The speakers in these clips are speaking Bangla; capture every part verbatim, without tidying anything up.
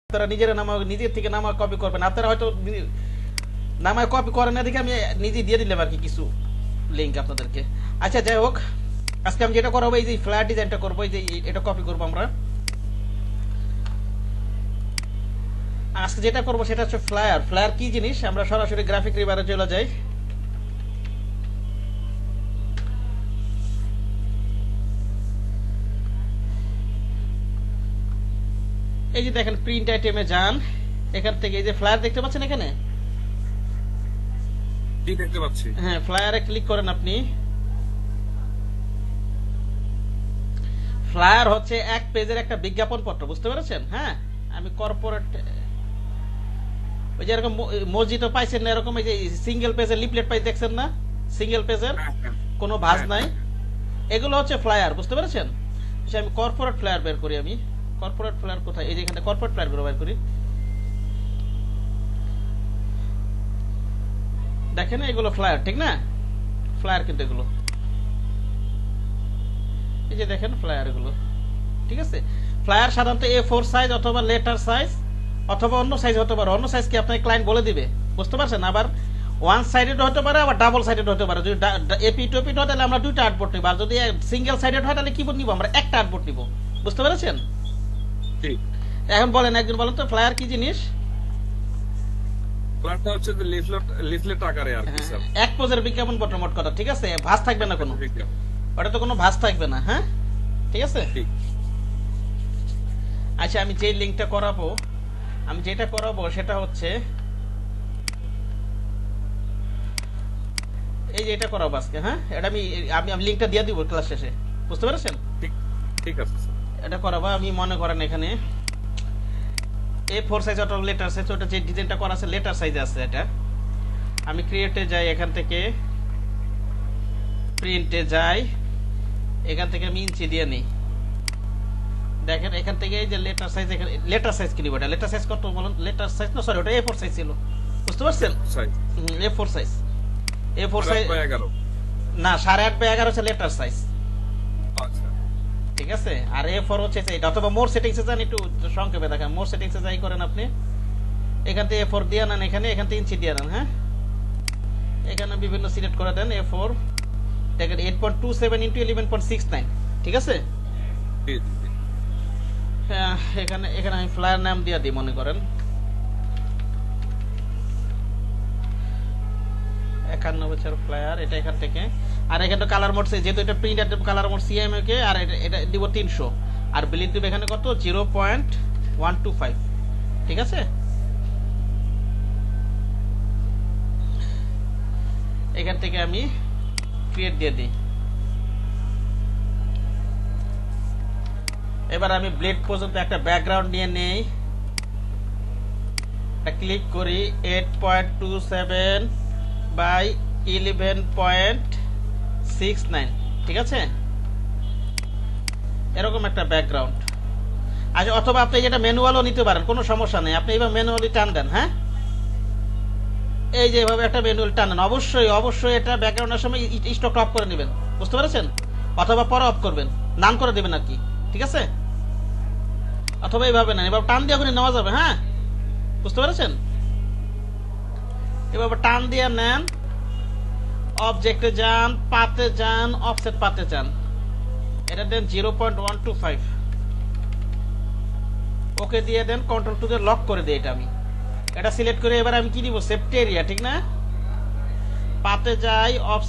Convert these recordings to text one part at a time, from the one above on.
আপনারা নিজেরা নামা নিজের থেকে নামা কপি করবেন। আপনারা হয়তো নামায় কপি করেন না দেখে আমি নিজে দিয়ে দিলাম আর কি কিছু লিঙ্ক আপনাদেরকে। আচ্ছা যাই হোক, আজকে আমি যেটা করবো এই যে ফ্ল্যাট ডিজাইনটা করবো, এই যে এটা কপি করবো আমরা। আজকে যেটা করবো সেটা হচ্ছে ফ্লায়ার। ফ্লায়ার কি জিনিস আমরা সরাসরি গ্রাফিক রিভারে চলে যাই। এই যে দেখেন প্রিন্ট আইটেমে যান, এখান থেকে এই যে ফ্লায়ার দেখতে পাচ্ছেন এখানে, ঠিক দেখতে পাচ্ছি। হ্যাঁ ফ্লায়ারে ক্লিক করেন আপনি। ফ্লায়ার হচ্ছে এক পেজের একটা বিজ্ঞাপন পত্র, বুঝতে পেরেছেন? হ্যাঁ আমি কর্পোরেট ওই যে এরকম মসজিদও পাইছেন না, এরকম এই যে সিঙ্গেল পেজের লিফলেট পাই দেখছেন না, সিঙ্গেল পেজের কোনো ভাঁজ নাই, এগুলো হচ্ছে ফ্লায়ার, বুঝতে পেরেছেন? আমি কর্পোরেট ফ্লায়ার বের করি। আমি কর্পোরেট ফ্লায়ার কোথায়, এই যে এখানে কর্পোরেট ফ্লায়ার গুলো বের করি। দেখেন এগুলো ফ্লায়ার, ঠিক না? ফ্লায়ার কিন্তু এগুলো, এই যে দেখেন ফ্লায়ার এগুলো, ঠিক আছে? ফ্লায়ার সাধারণত এ ফোর সাইজ অথবা লেটার সাইজ অথবা অন্য সাইজ হতে পারে। অন্য সাইজ কি আপনাকে ক্লায়েন্ট বলে দিবে, বুঝতে পারছেন? আবার ওয়ান সাইডেড হতে পারে, আবার ডাবল সাইডেড হতে পারে। যদি এপি টু এপি হয় তাহলে আমরা দুইটা আউটপুট নিব, আর যদি সিঙ্গেল সাইডেড হয় তাহলে কি নিব, আমরা একটা আউটপুট নিব, বুঝতে পেরেছেন? ঠিক। এখন বলেন, একজন বলেন তো ফ্লায়ার কি জিনিস? ফ্লায়ারটা হচ্ছে যে লিফলেট লিফলেট আকারে আর কি স্যার। এক পেজের বিজ্ঞাপন পত্র মোট কথা, ঠিক আছে? ভাঁজ থাকবে না কোনো, ওটা তো কোনো ভাঁজ থাকবে না। হ্যাঁ ঠিক আছে। ঠিক। আচ্ছা আমি যে লিংকটা করাবো, আমি যেটা করাবো সেটা হচ্ছে এই যে এটা করাবো আজকে। হ্যাঁ এটা আমি আমি আমি লিংকটা দিয়ে দিব ক্লাস শেষে, বুঝতে পেরেছেন? ঠিক ঠিক আছে স্যার। এটা করাবো আমি, মনে করেন এখানে এ ফোর সাইজ অথবা লেটার সাইজ, ওটা যে ডিজাইনটা করা আছে লেটার সাইজে আছে। এটা আমি ক্রিয়েটে যাই, এখান থেকে প্রিন্টে যাই, এখান থেকে আমি ইঞ্চি দিয়ে নিই। দেখেন এখান থেকে এই যে লেটার সাইজ, এখানে লেটার সাইজ কি নিব, এটা লেটার সাইজ কত বলুন? লেটার সাইজ না, সরি ওটা এ ফোর সাইজ ছিল, বুঝতে পারছেন? A four size, A four size না, সাড়ে আট বাই এগারো হচ্ছে লেটার সাইজ, ঠিক আছে? আর এ ফোর হচ্ছে এটা, অথবা মোর সেটিংসে যান, একটু সংক্ষেপে দেখেন, মোর সেটিংসে যাই করেন আপনি, এখান থেকে এ ফোর দিয়ে নেন, এখানে এখান থেকে ইঞ্চি দিয়ে নেন। হ্যাঁ এখানে বিভিন্ন সিলেক্ট করে দেন, এ ফোর দেখেন eight point two seven into eleven point six nine, ঠিক আছে? হ্যাঁ এখানে এখানে আমি ফ্লায়ার নাম দিয়ে দিই, মনে করেন একান্ন বছর ফ্লায়ার, এটা এখান থেকে। আর এখানে কালার মোড, যেহেতু এটা প্রিন্ট কালার মোড সিএমএ কে, আর এটা দিব তিনশো, আর বিলিট দিব এখানে কত, zero point one two five, ঠিক আছে? এখান থেকে আমি ক্রিয়েট দিয়ে দিই। এবার আমি ব্লেড পর্যন্ত একটা ব্যাকগ্রাউন্ড নিয়ে নেই, ক্লিক করি, eight point two seven by eleven point six nine, ঠিক আছে? এরকম একটা ব্যাকগ্রাউন্ড। আচ্ছা অথবা আপনি যেটা ম্যানুয়ালও নিতে পারেন, কোনো সমস্যা নেই, আপনি এবার ম্যানুয়ালি টান দেন। হ্যাঁ এই যে এভাবে একটা ম্যানুয়াল টানেন, অবশ্যই অবশ্যই এটা ব্যাকগ্রাউন্ডের সময় স্টক অফ করে নেবেন, বুঝতে পেরেছেন? অথবা পরে অফ করবেন, নান করে দেবেন আর কি, ঠিক আছে? অথবা এইভাবে নেন, এবার টান দিয়ে নেওয়া যাবে। হ্যাঁ বুঝতে পেরেছেন? এবার টান দিয়ে নেন, অবজেক্টে যান, পাতে যান, অফসেট পাতে যান, এটা দেন zero point one two five, okay দিয়ে দেন, কন্ট্রোল টু দিয়ে লক করে দিই। এটা আমি এটা সিলেক্ট করে এবার আমি কি দিব, সেফটি এরিয়া, ঠিক না? পাতে যাই, অফ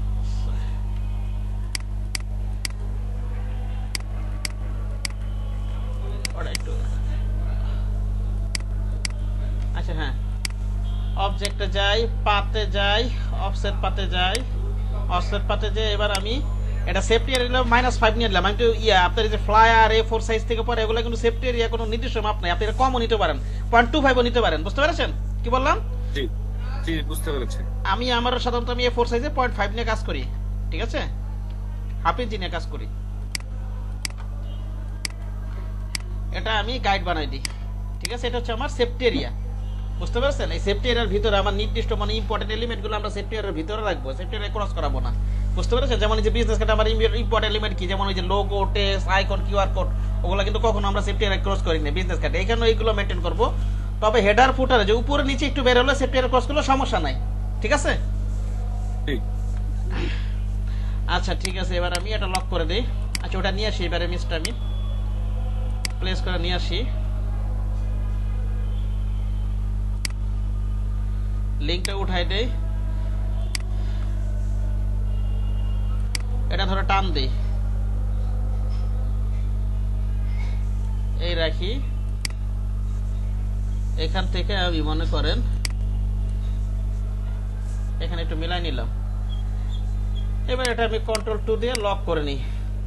আচ্ছা হ্যাঁ অবজেক্টে যাই, পাতে যাই, অফসেট পাতে যাই, অফসেট পাতে যাই। এবার আমি এটা সেফটি এরিয়া মাইনাস ফাইভ নিয়ে নিলাম। আমি তো ইয়া আপনার যে ফ্লায়ার এ ফোর সাইজ থেকে পরে এগুলো কিন্তু সেফটি এরিয়া কোনো নির্দিষ্ট মাপ নাই, আপনি এটা কমও নিতে পারেন, পয়েন্ট টু ফাইভও নিতে পারেন, বুঝতে পেরেছেন কি বললাম? বুঝতে পেরেছি। আমি আমার সাধারণত আমি এ ফোর সাইজে পয়েন্ট ফাইভ নিয়ে কাজ করি, ঠিক আছে? হাফ ইঞ্চি নিয়ে কাজ করি। এটা আমি গাইড বানাই দিই, ঠিক আছে? এটা হচ্ছে আমার সেফটি এরিয়া, বুঝতে পারছেন? এই সেফটি এরিয়ার ভিতরে আমার নির্দিষ্ট মানে ইম্পর্টেন্ট এলিমেন্ট গুলো আমরা সেফটি এরিয়ার ভিতরে রাখবো, সেফটি এরিয়া ক্রস করাবো না। বুঝতে পেরেছেন? যেমন এই যে বিজনেস কার্ড আমার ইম্পর্টেন্ট এলিমেন্ট কি, যেমন ওই যে logo, text, icon, QR code, ওগুলো কিন্তু কখনো আমরা সেফটি এরিয়া ক্রস করি না বিজনেস কার্ডে। এখানে এইগুলো মেনটেন করব। তবে হেডার ফুটারে যে উপরে নিচে একটু বের হলে সেফটি এরিয়া ক্রস করলে সমস্যা নাই, ঠিক আছে? ঠিক। আচ্ছা ঠিক আছে, এবার আমি এটা লক করে দিই। আচ্ছা ওটা নিয়ে আসি, এবারে মিসটা আমি প্লেস করে নিয়ে আসি। লিঙ্কটা উঠাই দেই, এটা ধরে টান দেই, এই রাখি। এখান থেকে আমি মনে করেন এখানে একটু মিলাই নিলাম। এবার এটা আমি কন্ট্রোল টু দিয়ে লক করে নিই।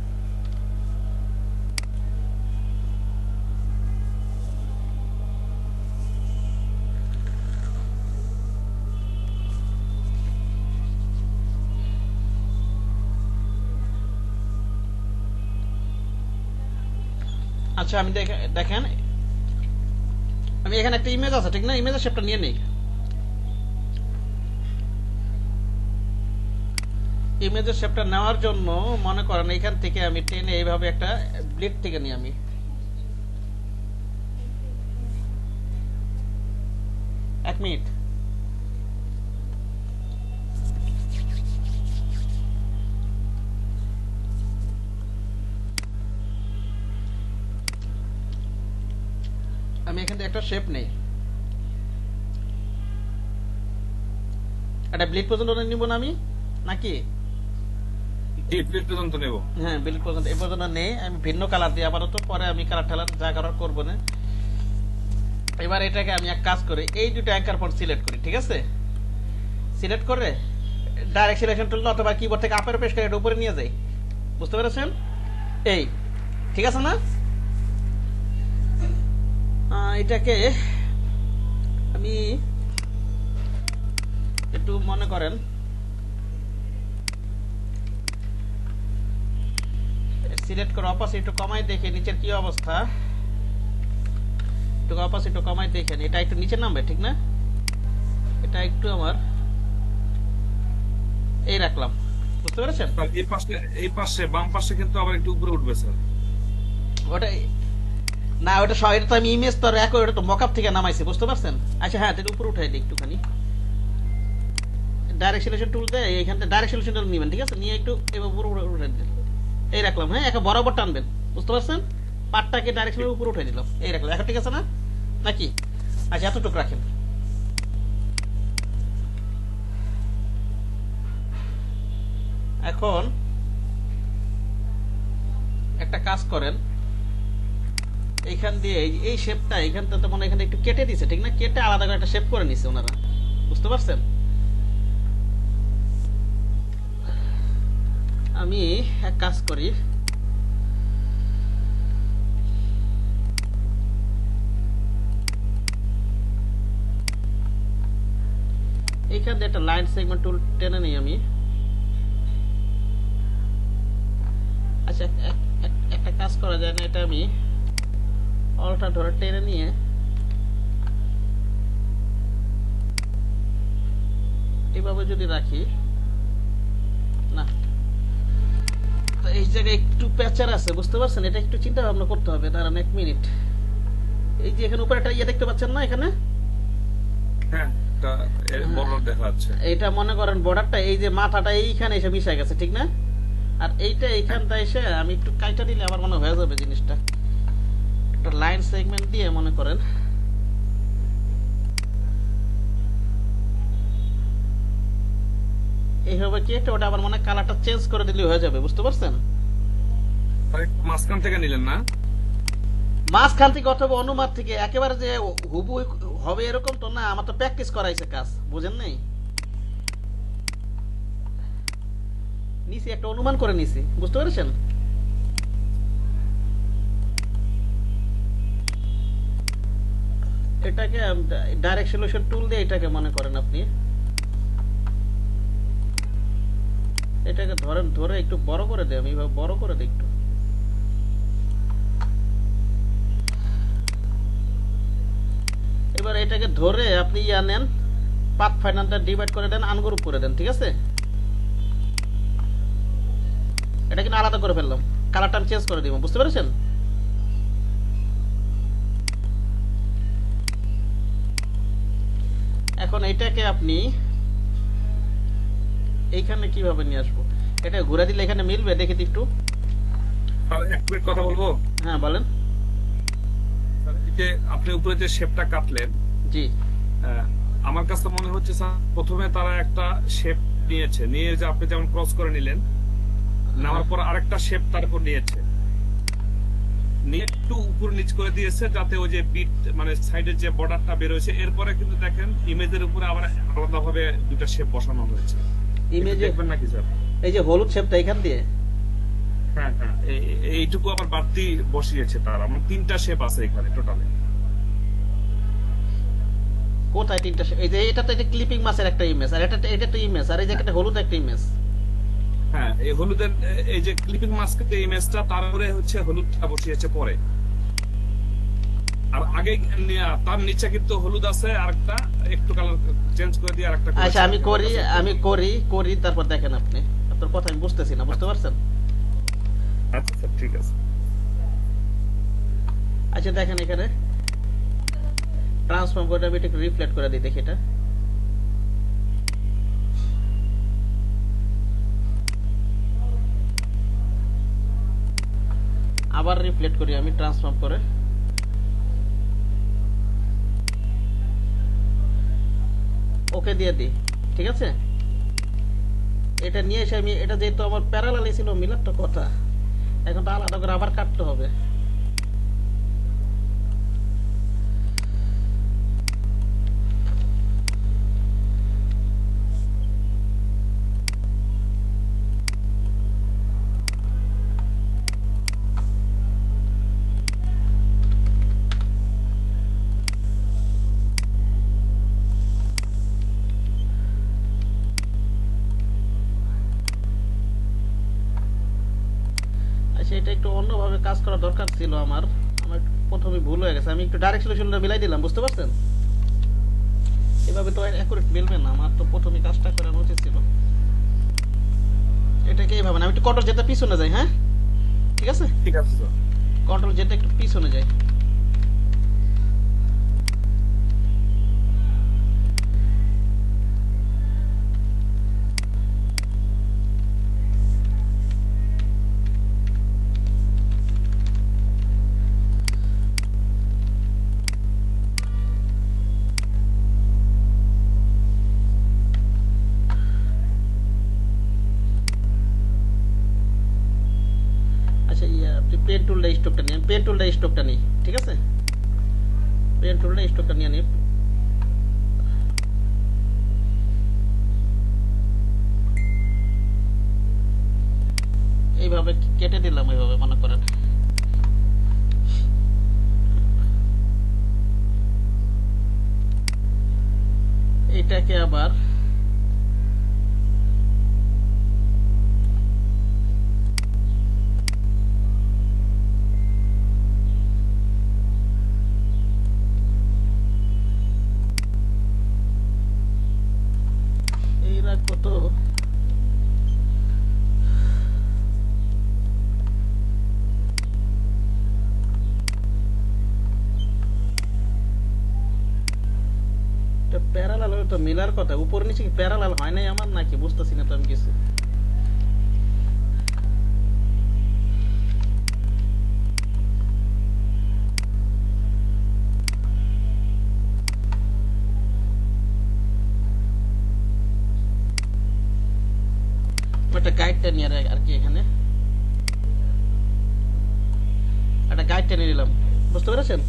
আচ্ছা আমি দেখেন আমি এখানে একটা ইমেজ আছে, ঠিক না? ইমেজের শেপটা নিয়ে নেই। ইমেজের শেপটা নেওয়ার জন্য মনে করেন এখান থেকে আমি টেনে এইভাবে একটা ব্লিড থেকে নিই। আমি এক মিনিট, আমি এখান থেকে একটা শেপ নেই, একটা ব্লিড পর্যন্ত নিব না আমি, নাকি? ব্লিড পর্যন্ত নেব। হ্যাঁ ব্লিড পর্যন্ত, এই পর্যন্ত নেই। আমি ভিন্ন কালার দিই আপাতত, পরে আমি কালার ঠালার যা করার করবো না। এবার এটাকে আমি এক কাজ করি, এই দুটো অ্যাঙ্কার পয়েন্ট সিলেক্ট করি, ঠিক আছে? সিলেক্ট করে ডাইরেক্ট সিলেকশন টুল অথবা কিবোর্ড থেকে আপের পেশ করে এটা উপরে নিয়ে যাই। বুঝতে পেরেছেন? এই ঠিক আছে না? এটাকে আমি একটু মনে করেন সিলেক্ট করে অপাসিটি একটু কমাই দেখে নিচের কি অবস্থা, একটু অপাসিটি একটু কমাই দেখেন। এটা একটু নিচে নামবে, ঠিক না? এটা একটু আমার এই রাখলাম। বুঝতে পেরেছেন? এই পাশে এই পাশে বাম পাশে কিন্তু আবার একটু উপরে উঠবে স্যার। ওটা না, ওটা এটা তো আমি ইমেজ তো এক, ওটা তো মকআপ থেকে নামাইছি, বুঝতে পারছেন? আচ্ছা হ্যাঁ, এটা উপরে উঠাই দিই একটুখানি। ডাইরেক্ট সিলেকশন টুল দিয়ে এইখান থেকে ডাইরেক্ট সিলেকশন টুল নেবেন, ঠিক আছে? নিয়ে একটু এবার উপরে উঠাই দিন, এই রাখলাম। হ্যাঁ, একে বরাবর টানবেন, বুঝতে পারছেন? পাটটাকে ডাইরেক্ট সিলেকশন উপরে উঠাই দিলাম, এই রাখলাম। এখন ঠিক আছে না নাকি? আচ্ছা এতটুকু রাখেন। এখন একটা কাজ করেন, এইখান দিয়ে এই শেপটা এইখানটা তো মনে এখানে একটু কেটে দিছে, ঠিক না? কেটে আলাদা করে একটা শেপ করে নিছে ওনারা, বুঝতে পারছেন? আমি এক কাজ করি, এইখান দিয়ে একটা লাইন সেগমেন্ট টুল টেনে নিই আমি। আচ্ছা একটা কাজ করা যায় না, এটা আমি অলটা ধরে টেনে নিয়ে এভাবে যদি রাখি না, তো এই জায়গায় একটু প্যাচার আছে, বুঝতে পারছেন? এটা একটু চিন্তা ভাবনা করতে হবে। দাঁড়ান এক মিনিট। এই যে এখানে উপরে একটা ইয়ে দেখতে পাচ্ছেন না এখানে? হ্যাঁ, এটা বর্ডার দেখা যাচ্ছে। এটা মনে করেন বর্ডারটা এই যে মাথাটা এইখানে এসে মিশে গেছে, ঠিক না? আর এইটা এইখানটা এসে আমি একটু কাইটা দিলে আমার মনে হয়ে যাবে জিনিসটা। একটা লাইন সেগমেন্ট দিয়ে মনে করেন এইভাবে কেটে ওটা আবার মনে কালারটা চেঞ্জ করে দিলে হয়ে যাবে, বুঝতে পারছেন? মাঝখান থেকে নিলেন না? মাঝখান থেকে অথবা অনুমার থেকে, একেবারে যে হুবু হবে এরকম তো না, আমার তো প্র্যাকটিস করাইছে কাজ, বুঝেন নাই? নিছি একটা অনুমান করে নিছি, বুঝতে পেরেছেন? এটাকে ডাইরেক্ট সলিউশন টুল দিয়ে এটাকে মনে করেন আপনি এটাকে ধরেন, ধরে একটু বড় করে দেয়, আমি এইভাবে বড় করে দিই একটু। এবার এটাকে ধরে আপনি ইয়া নেন, পাথ ফাইন্ডারটা ডিভাইড করে দেন, আনগ্রুপ করে দেন, ঠিক আছে? এটা কিন্তু আলাদা করে ফেললাম, কালারটা আমি চেঞ্জ করে দিব, বুঝতে পেরেছেন? এখন এটাকে আপনি এইখানে কিভাবে নিয়ে আসবো? এটা ঘুরে দিলে এখানে মিলবে, দেখি তো একটু। আর এক মিনিট কথা বলবো। হ্যাঁ বলেন। স্যার, এই যে আপনি উপরে যে শেপটা কাটলেন, জি আহ, আমার কাছে মনে হচ্ছে স্যার প্রথমে তারা একটা শেপ নিয়েছে, নিয়ে যে আপনি যেমন ক্রস করে নিলেন, নেওয়ার পর আরেকটা শেপ তার উপর নিয়েছে, নিয়ে একটু উপর নিচ করে দিয়েছে যাতে ওই যে বিট মানে সাইডের যে বর্ডারটা বের হয়েছে, এরপরে কিন্তু দেখেন ইমেজের উপরে আবার আলাদা ভাবে দুটা শেপ বসানো হয়েছে। ইমেজে দেখবেন নাকি স্যার? এই যে হলুদ শেপটা এখান দিয়ে, হ্যাঁ হ্যাঁ, এই- এই- এইটুকু আবার বাড়তি বসিয়েছে তার, আমার তিনটা শেপ আছে এখানে টোটালে। কোথায় তিনটা shape? এই যে এটা তো এটা ক্লিপিং মাছের একটা ইমেজ, আর এটা এটা তো ইমেজ, আর এই যে একটা হলুদ একটা ইমেজ। হ্যাঁ, এই হলুদের এ- এই যে ক্লিপিং মাস্কের ইমেজটা, তারপরে হচ্ছে হলুদটা বসিয়েছে পরে। আর আগে নি- তার নিচে কিন্তু হলুদ আছে, আরেকটা একটু কালার চেঞ্জ করে দিয়ে আরেকটা করেছে। আচ্ছা আমি করি আমি করি করি তারপর দেখেন আপনি। আপনার কথা আমি বুঝতেছি না, বুঝতে পারছেন? আচ্ছা স্যার, ঠিক আছে। আচ্ছা দেখেন এখানে ট্রান্সফর্ম করে আমি একটু রিফ্লেক্ট করে দিই, দেখি এটা। আবার রিফ্লেক্ট করি আমি ট্রান্সফর্ম করে। ওকে দিয়ে দিই, ঠিক আছে। এটা নিয়ে এসে আমি, এটা যেহেতু আমার প্যারালালি ছিল মিলার তো কথা, এখন তো আলাদা করে আবার কাটতে হবে। আচ্ছা এটা একটু অন্যভাবে কাজ করা দরকার ছিল আমার, আমার একটু প্রথমে ভুল হয়ে গেছে। আমি একটু ডাইরেক্ট সলিউশনটা মিলাই দিলাম, বুঝতে পারছেন? এভাবে তো অ্যাকুরেট মিলবে না, আমার তো প্রথমে কাজটা করানো উচিত ছিল। এটাকে এইভাবে না, আমি একটু কন্ট্রোল যেতে পিছনে যাই, হ্যাঁ ঠিক আছে, ঠিক আছে স্যার। কন্ট্রোল যেতে একটু পিছনে যাই। আচ্ছা ইয়া আপনি পেন টুলটা স্টকটা নিন, পেন টুলটা স্টকটা নিই, ঠিক আছে। পেন টুলটা স্টকটা নিয়ে নিই। এইভাবে কেটে দিলাম, এইভাবে মনে করেন। এটাকে আবার এই রাখবো তো। প্যারালাল তো মিলার কথা, উপর নিচে কি প্যারালাল হয় নাই আমার, নাকি বুঝতেছি না তো আমি কিছু। একটা গাইডটা নিয়ে আর কি, এখানে একটা গাইডটা নিয়ে নিলাম, বুঝতে পেরেছেন?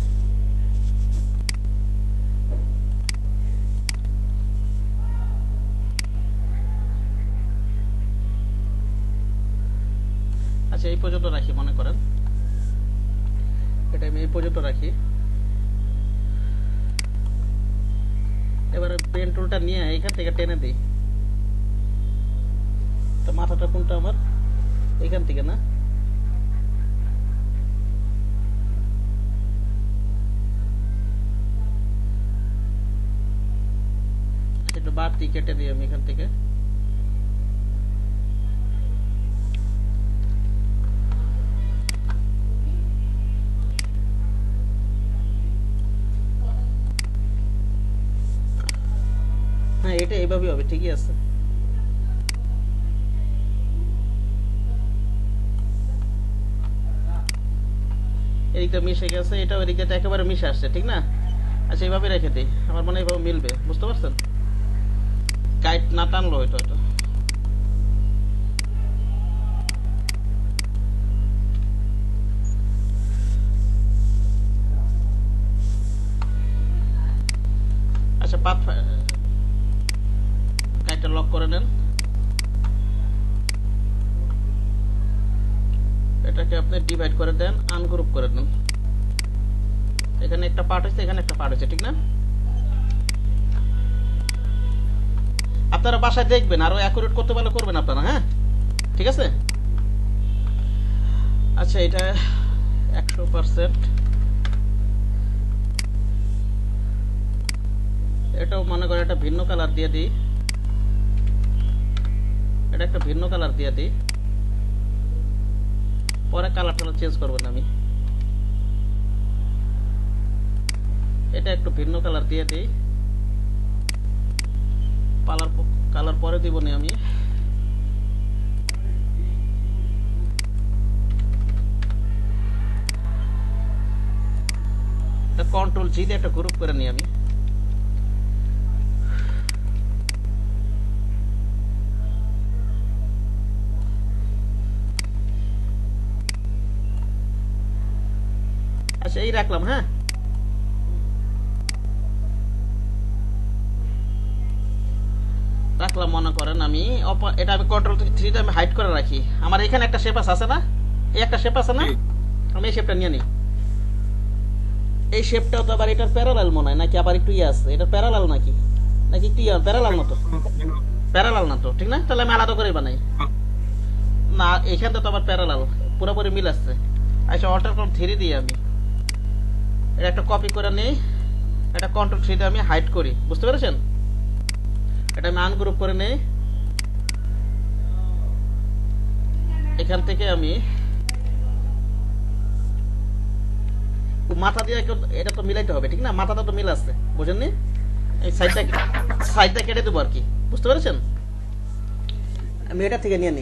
আচ্ছা এই পর্যন্ত রাখি, মনে করেন এটা আমি এই পর্যন্ত রাখি। এবারে পেন টুলটা নিয়ে এখান থেকে টেনে দিই। তো মাথাটা কোনটা আমার, এখান থেকে না, একটু বাড়তি কেটে দিই আমি এখান থেকে। এটা এইভাবেই হবে, ঠিকই আছে। এদিকটা মিশে গেছে, এটা ওইদিকে একেবারে মিশে আসছে, ঠিক না? আচ্ছা এইভাবে রেখে দিই, আমার মনে হয় এইভাবে মিলবে, বুঝতে পারছেন? গাইড না টানলো হয়তো হয়তো আচ্ছা পাত গাইডটা লক করে নেন। এটাকে আপনি ডিভাইড করে দেন, আনগ্রুপ করে দেন। এখানে একটা পার্ট হচ্ছে, এখানে একটা পার্ট হচ্ছে, ঠিক না? আপনারা বাসায় দেখবেন, আরো অ্যাকুরেট করতে পারলে করবেন আপনারা, হ্যাঁ ঠিক আছে। আচ্ছা এটা একশো পার্সেন্ট, এটাও মনে করে একটা ভিন্ন কালার দিয়ে দিই, এটা একটা ভিন্ন কালার দিয়ে দিই, পরে কালার টালার চেঞ্জ করবেন আমি। এটা একটু ভিন্ন কালার দিয়ে দিই, কালার কালার পরে দিব না আমি। কন্ট্রোল জি দিয়ে একটা গ্রুপ করে নিই আমি। আচ্ছা এই রাখলাম, হ্যাঁ রাখলাম। মনে করেন আমি এটা আমি কন্ট্রোল থ্রিতে আমি হাইড করে রাখি। আমার এখানে একটা শেপ আছে না, এই একটা শেপ আছে না, আমি এই শেপটা নিয়ে নিই। এই শেপটাও তো আবার এটার প্যারালাল মনে হয়, নাকি আবার একটু ইয়ে আছে, এটা প্যারালাল নাকি নাকি একটু ইয়ে প্যারালাল না তো, প্যারালাল না তো, ঠিক না? তাহলে আমি আলাদা করে বানাই না, এখানটা তো আবার প্যারালাল, পুরোপুরি মিল আসছে। আচ্ছা অল্টার কন্ট্রোল থ্রি দিয়ে আমি এটা একটা কপি করে নিই, এটা কন্ট্রোল থ্রি দিয়ে আমি হাইড করি, বুঝতে পেরেছেন? এটা আমি আনগ্রুপ করে নেই, এখান থেকে আমি মাথা দিয়ে এটা তো মিলাইতে হবে, ঠিক না? মাথাটা তো মিল আছে, বুঝেননি? এই সাইডটা সাইডটা কেটে দেবো আর কি, বুঝতে পেরেছেন? আমি এটা থেকে নিয়ে নিই,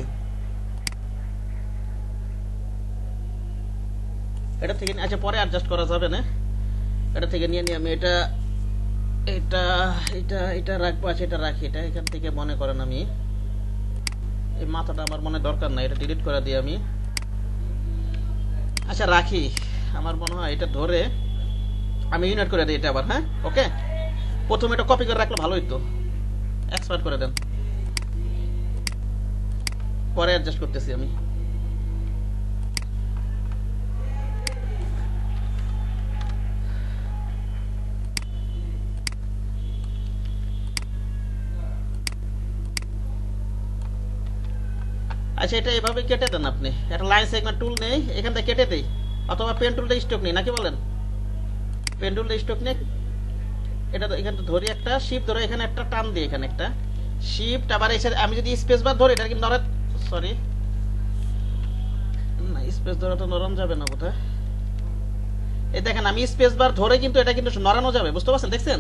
এটা থেকে আচ্ছা পরে অ্যাডজাস্ট করা যাবে না, এটা থেকে নিয়ে নিই আমি। এটা এটা এটা এটা রাখবো, আচ্ছা এটা রাখি, এটা এখান থেকে মনে করেন আমি এই মাথাটা আমার মনে দরকার নাই, এটা ডিলিট করে দিই আমি। আচ্ছা রাখি, আমার মনে হয় এটা ধরে আমি ইউনিট করে দিই এটা আবার, হ্যাঁ ওকে। প্রথমে এটা কপি করে রাখলে ভালো হইতো, এক্সপার্ট করে দেন, পরে অ্যাডজাস্ট করতেছি আমি। আচ্ছা এটা এভাবে কেটে দেন আপনি, একটা লাইন সেগমেন্ট টুল নেই, এখান থেকে কেটে দেই, অথবা পেন টুলটা স্টক নেই, নাকি বলেন? পেন টুলটা স্টক নেই, এটা এখানে ধরি একটা শিফট ধরে, এখানে একটা টান দিই, এখানে একটা শিফট, আবার এসে আমি যদি স্পেস বার ধরি, এটা কিন্তু নড়ে, সরি না স্পেস ধরা তো নরম যাবে না বোধহয়। এই দেখেন আমি স্পেস বার ধরে কিন্তু এটা কিন্তু নড়ানো যাবে, বুঝতে পারছেন? দেখছেন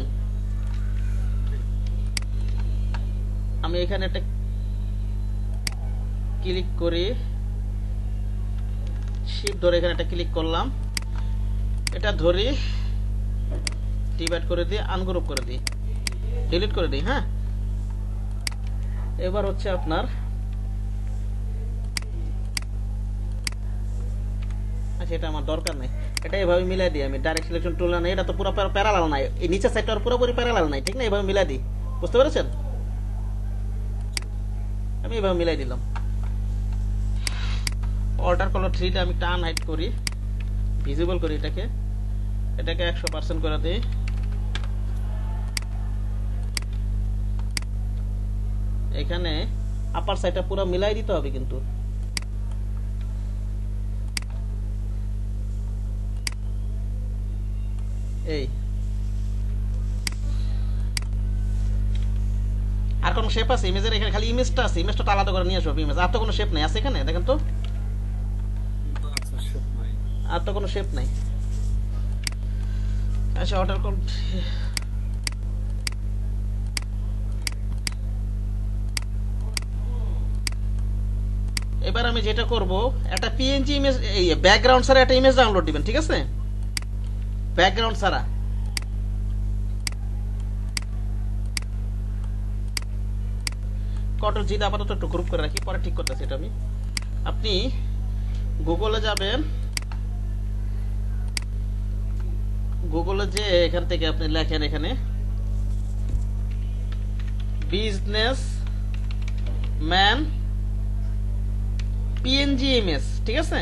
আমি এখানে একটা ক্লিক করি, শিফট ধরে এখানে একটা ক্লিক করলাম, এটা ধরি ডিভাইড করে দিই, আনগ্রুপ করে দিই, ডিলিট করে দিই, হ্যাঁ। এবার হচ্ছে আপনার আচ্ছা এটা আমার দরকার নাই, এটা এভাবে মিলাই দিই আমি, ডাইরেক্ট সিলেকশন টুল না, এটা তো পুরো প্যারালাল নাই, এই নিচের সাইডটা পুরোপুরি প্যারালাল নাই, ঠিক না? এভাবে মিলাই দিই, বুঝতে পেরেছেন? আমি এভাবে মিলাই দিলাম। অল্টার কলর থ্রিটা আমি টান হাইড করি, ভিজিবল করি এটাকে, এটাকে একশো পার্সেন্ট করে দিই। এখানে আপার সাইডটা পুরো মিলাই দিতে হবে কিন্তু, এই আর কোনো শেপ আছে ইমেজের? এখানে খালি ইমেজটা আছে, ইমেজটা আলাদা করে নিয়ে আসবো ইমেজ, আর তো কোনো শেপ নাই আছে এখানে, দেখেন তো আর তো কোনো শেপ নাই। আচ্ছা অর্ডার কল এবার আমি যেটা করব, একটা পিএনজি ইমেজ, এই ব্যাকগ্রাউন্ড ছাড়া একটা ইমেজ ডাউনলোড দিবেন, ঠিক আছে? ব্যাকগ্রাউন্ড ছাড়া। কন্ট্রোল জি দিয়ে আপাতত একটু গ্রুপ করে রাখি, পরে ঠিক করতেছি এটা আমি। আপনি গুগলে যাবেন, গুগলে যে এখান থেকে আপনি লেখেন এখানে বিজনেস ম্যান পিএনজি ইমেজ, ঠিক আছে?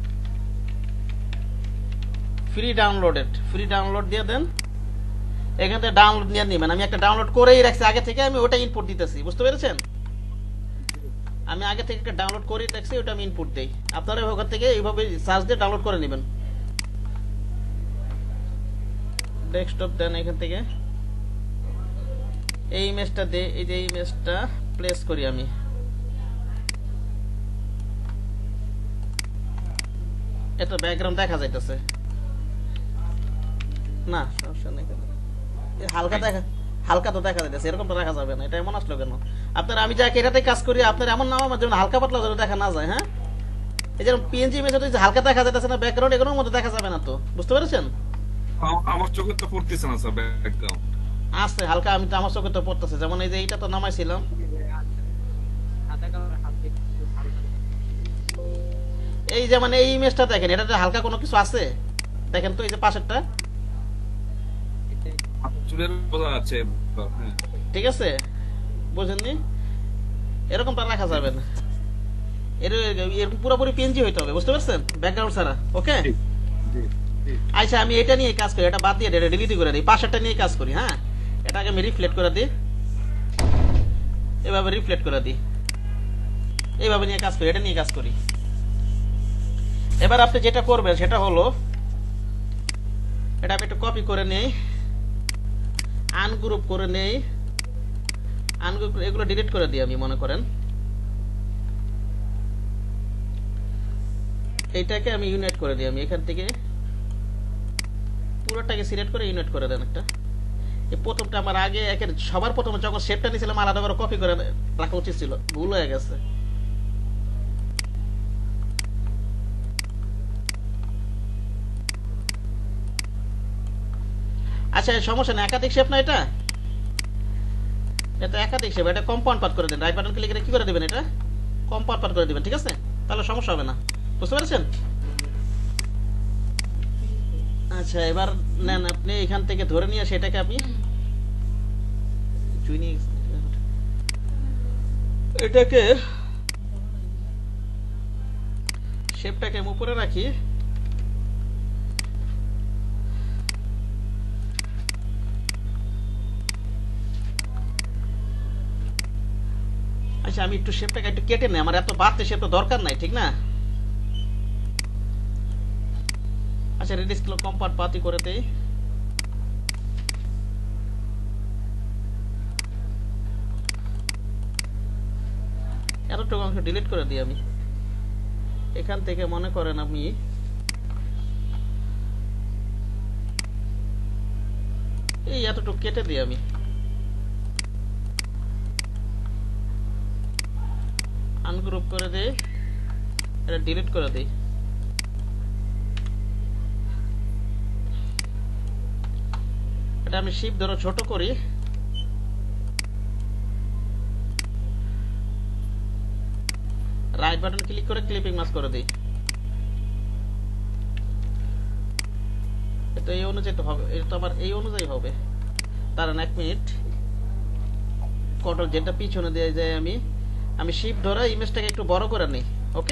ফ্রি ডাউনলোডেড, ফ্রি ডাউনলোড দিয়ে দেন। এখান থেকে ডাউনলোড নিয়ে নেবেন। আমি একটা ডাউনলোড করেই রাখছি আগে থেকে, আমি ওটা ইনপুট দিতেছি, বুঝতে পেরেছেন? আমি আগে থেকে একটা ডাউনলোড করে রাখছি, ওটা আমি ইনপুট দেই। আপনারা ওখান থেকে এইভাবে সার্চ দিয়ে ডাউনলোড করে নেবেন। ডেস্কটপ দেন, এখান থেকে এই ইমেজটা দে, এই যে ইমেজটা প্লেস করি আমি। এটা ব্যাকগ্রাউন্ড দেখা যাইতেছে না, সমস্যা নেই। হালকা দেখা, হালকা তো দেখা যাইতেছে, এরকম তো দেখা যাবে না। এটা এমন আসলো কেন? আপনার আমি যাকে এটাতে কাজ করি, আপনার এমন নাম আমার যেমন হালকা পাতলা যেন দেখা না যায়। হ্যাঁ, এই যেমন পিএনজি ইমেজ হালকা দেখা যাইতেছে না, ব্যাকগ্রাউন্ড এগুলোর মধ্যে দেখা যাবে না তো, বুঝতে পেরেছেন? আমার চোখে তো পড়তেছে না স্যার ব্যাকগ্রাউন্ড। আছে হালকা, আমি তো আমার চোখে তো পড়তেছে। যেমন এই যে এইটা তো নামাইছিলাম, এই যেমন এই ইমেজটা দেখেন, এটাতে হালকা কোনো কিছু আছে দেখেন তো, এই যে পাশেরটা, ঠিক আছে? বুঝেননি? এরকম তো রাখা যাবে না, এরকম পুরোপুরি পিএনজি হইতে হবে, বুঝতে পারছেন? ব্যাকগ্রাউন্ড ছাড়া। ওকে, আচ্ছা আমি এটা নিয়ে কাজ করি, এটা বাদ দিয়ে এটা ডিলিট করে দিই, পাশেরটা নিয়ে কাজ করি। হ্যাঁ, এটাকে আমি রিফ্লেক্ট করে দিই, এভাবে রিফ্লেক্ট করে দিই, এইভাবে নিয়ে কাজ করি, এটা নিয়ে কাজ করি। এবার আপনি যেটা করবেন সেটা হলো, এটা আমি একটু কপি করে নেই, আনগ্রুপ করে নেই, আনগ্রুপ এগুলো ডিলিট করে দিই আমি, মনে করেন এইটাকে আমি ইউনিট করে দিই। আমি এখান থেকে পুরোটাকে সিলেক্ট করে ইউনিট করে দেন একটা। এই প্রথমটা আমার আগে একের সবার প্রথমে যখন শেপটা নিয়েছিলাম আলাদা করে কপি করে রাখা উচিত ছিল, ভুল হয়ে গেছে। আচ্ছা সমস্যা না, একাধিক শেপ না এটা, এটা একাধিক শেপ, এটা কম্পাউন্ড পার্ট করে দেন। রাইট বাটন ক্লিক করে কি করে দিবেন, এটা কম্পাউন্ড পার্ট করে দিবেন, ঠিক আছে? তাহলে সমস্যা হবে না, বুঝতে পেরেছেন? আচ্ছা এবার নেন, আপনি এখান থেকে ধরে নিয়ে সেটাকে আপনি এটাকে শেপটাকে আমি উপরে রাখি। আচ্ছা আমি একটু শেপটাকে একটু কেটে নেই, আমার এত বাড়তে শেপ তো দরকার নাই, ঠিক না? আচ্ছা রেডিস কিলো কম্পাউন্ড পাতি করে দেই। এতটুকু অংশ ডিলিট করে দিই আমি। এখান থেকে মনে করেন আমি এই এতটুকু কেটে দিই, আমি আনগ্রুপ করে দেই, এটা ডিলিট করে দিই। এটা আমি শিপ ধরে ছোট করি, রাইট বাটন ক্লিক করে ক্লিপিং মাস্ক করে দিই। এটা এই অনুযায়ী তো হবে, এটা তো আবার এই অনুযায়ী হবে। দাঁড়ান এক মিনিট, কন্ট্রোল যেটা পিছনে দিয়ে যায়, আমি আমি শিপ ধরে ইমেজটাকে একটু বড় করে নিই। ওকে,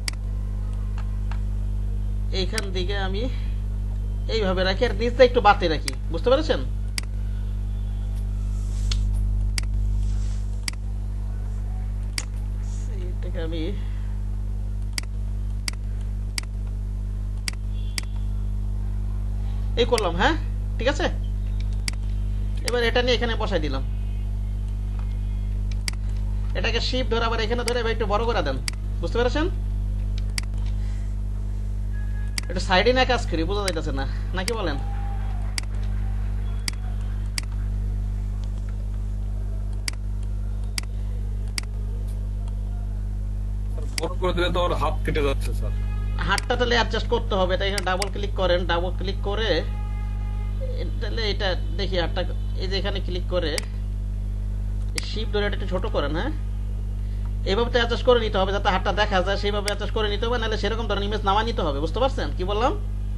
এইখান দিকে আমি এইভাবে রাখি, আর নিচটা একটু বাড়তে রাখি, বুঝতে পেরেছেন? এটাকে আমি এই করলাম। হ্যাঁ ঠিক আছে, এবার এটা নিয়ে এখানে বসাই দিলাম। এটাকে শিপ ধরে আবার এখানে ধরে একটু বড় করে দেন, বুঝতে পেরেছেন? একটু সাইডে না কাজ করি, বোঝা যাইতেছে না নাকি বলেন? বড় করে দিলে তো ওর হাত কেটে যাচ্ছে স্যার। হাতটা তাহলে অ্যাডজাস্ট করতে হবে, তাই এখানে ডাবল ক্লিক করেন, ডাবল ক্লিক করে এ- তাহলে এটা দেখি হাতটা, এই যে এখানে ক্লিক করে শিপ ধরে এটা একটু ছোট করেন, হ্যাঁ এইভাবে তো অ্যাডজাস্ট করে নিতে হবে যাতে হাতটা দেখা যায়, সেইভাবে অ্যাডজাস্ট করে নিতে হবে, নাহলে সেরকম ধরনের ইমেজ নামা নিতে হবে, বুঝতে পারছেন কি বললাম?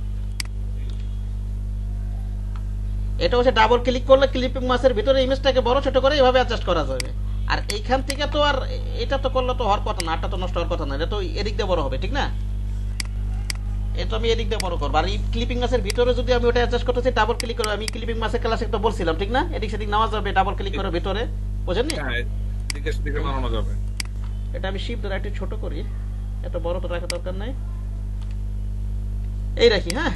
এটা হচ্ছে ডাবল ক্লিক করলে ক্লিপিং মাসের ভিতরে ইমেজটাকে বড় ছোট করে এইভাবে অ্যাডজাস্ট করা যাবে। আর এইখান থেকে তো আর এটা তো করলে তো হওয়ার কথা না, হাতটা তো নষ্ট হওয়ার কথা না, এটা তো এদিক দিয়ে বড় হবে, ঠিক না? এটা আমি এদিক দিয়ে বড় করবো। আর এই ক্লিপিং মাসের ভিতরে যদি আমি ওটা অ্যাডজাস্ট করতে চাই ডাবল ক্লিক করে, আমি ক্লিপিং মাসের ক্লাসে তো বলছিলাম ঠিক না, এদিক সেদিক নেওয়া যাবে ডাবল ক্লিক করে ভিতরে, বোঝেননি? হ্যাঁ, দিকে সেদিকে নামানো যাবে। এটা আমি শিপ ধরে একটু ছোট করি, এত বড় তো রাখা দরকার নাই, এই রাখি। হ্যাঁ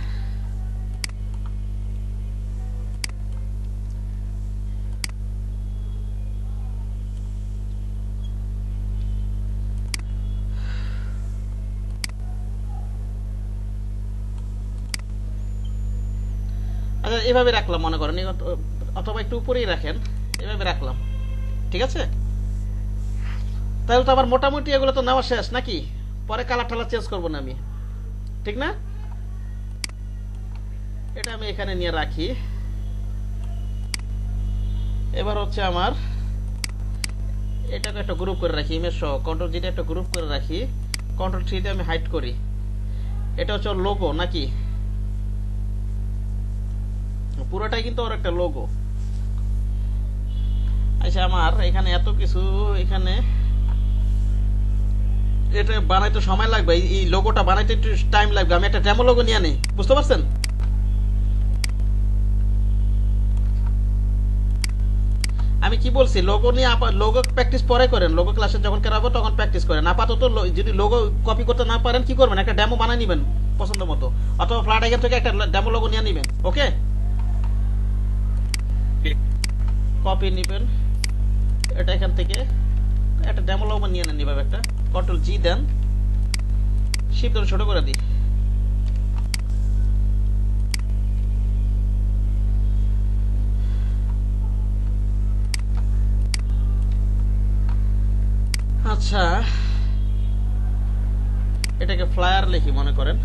আচ্ছা এভাবে রাখলাম মনে করেন, এই অত- অথবা একটু উপরেই রাখেন, এভাবে রাখলাম, ঠিক আছে? তাহলে তো আবার মোটামুটি এগুলো তো নেওয়া শেষ নাকি? পরে কালার টালার চেঞ্জ করবো না আমি, ঠিক না? এটা আমি এখানে নিয়ে রাখি। এবার হচ্ছে আমার এটাকে একটা গ্রুপ করে রাখি, ইমেজ সহ কন্ট্রোল জিটা একটা গ্রুপ করে রাখি, কন্ট্রোল থ্রি দিয়ে আমি হাইড করি। এটা হচ্ছে লোগো নাকি, পুরোটাই কিন্তু ওর একটা লোগো। আচ্ছা আমার এখানে এত কিছু, এখানে এটা বানাইতে সময় লাগবে, এই- এই লোগোটা বানাইতে একটু টাইম লাগবে, আমি একটা ডেমো লোগো নিয়ে নেই, বুঝতে পারছেন? আমি কি বলছি, লোগো নিয়ে লোগো প্র্যাকটিস পরে করেন, লোগো ক্লাসে যখন করাবো তখন প্র্যাকটিস করেন। আপাতত লো- যদি লোগো কপি করতে না পারেন কি করবেন, একটা ডেমো বানিয়ে নেবেন পছন্দ মতো, অথবা ফ্ল্যাট আইকন থেকে একটা ডেমো লোগো নিয়ে নেবেন, ওকে? কপি নেবেন এটা এখান থেকে, একটা ডেমো লোগো নিয়ে নেন এভাবে, একটা কন্ট্রোল জি দেন, শিপ ধরে ছোট করে দিই। আচ্ছা এটাকে ফ্লায়ার লিখি মনে করেন,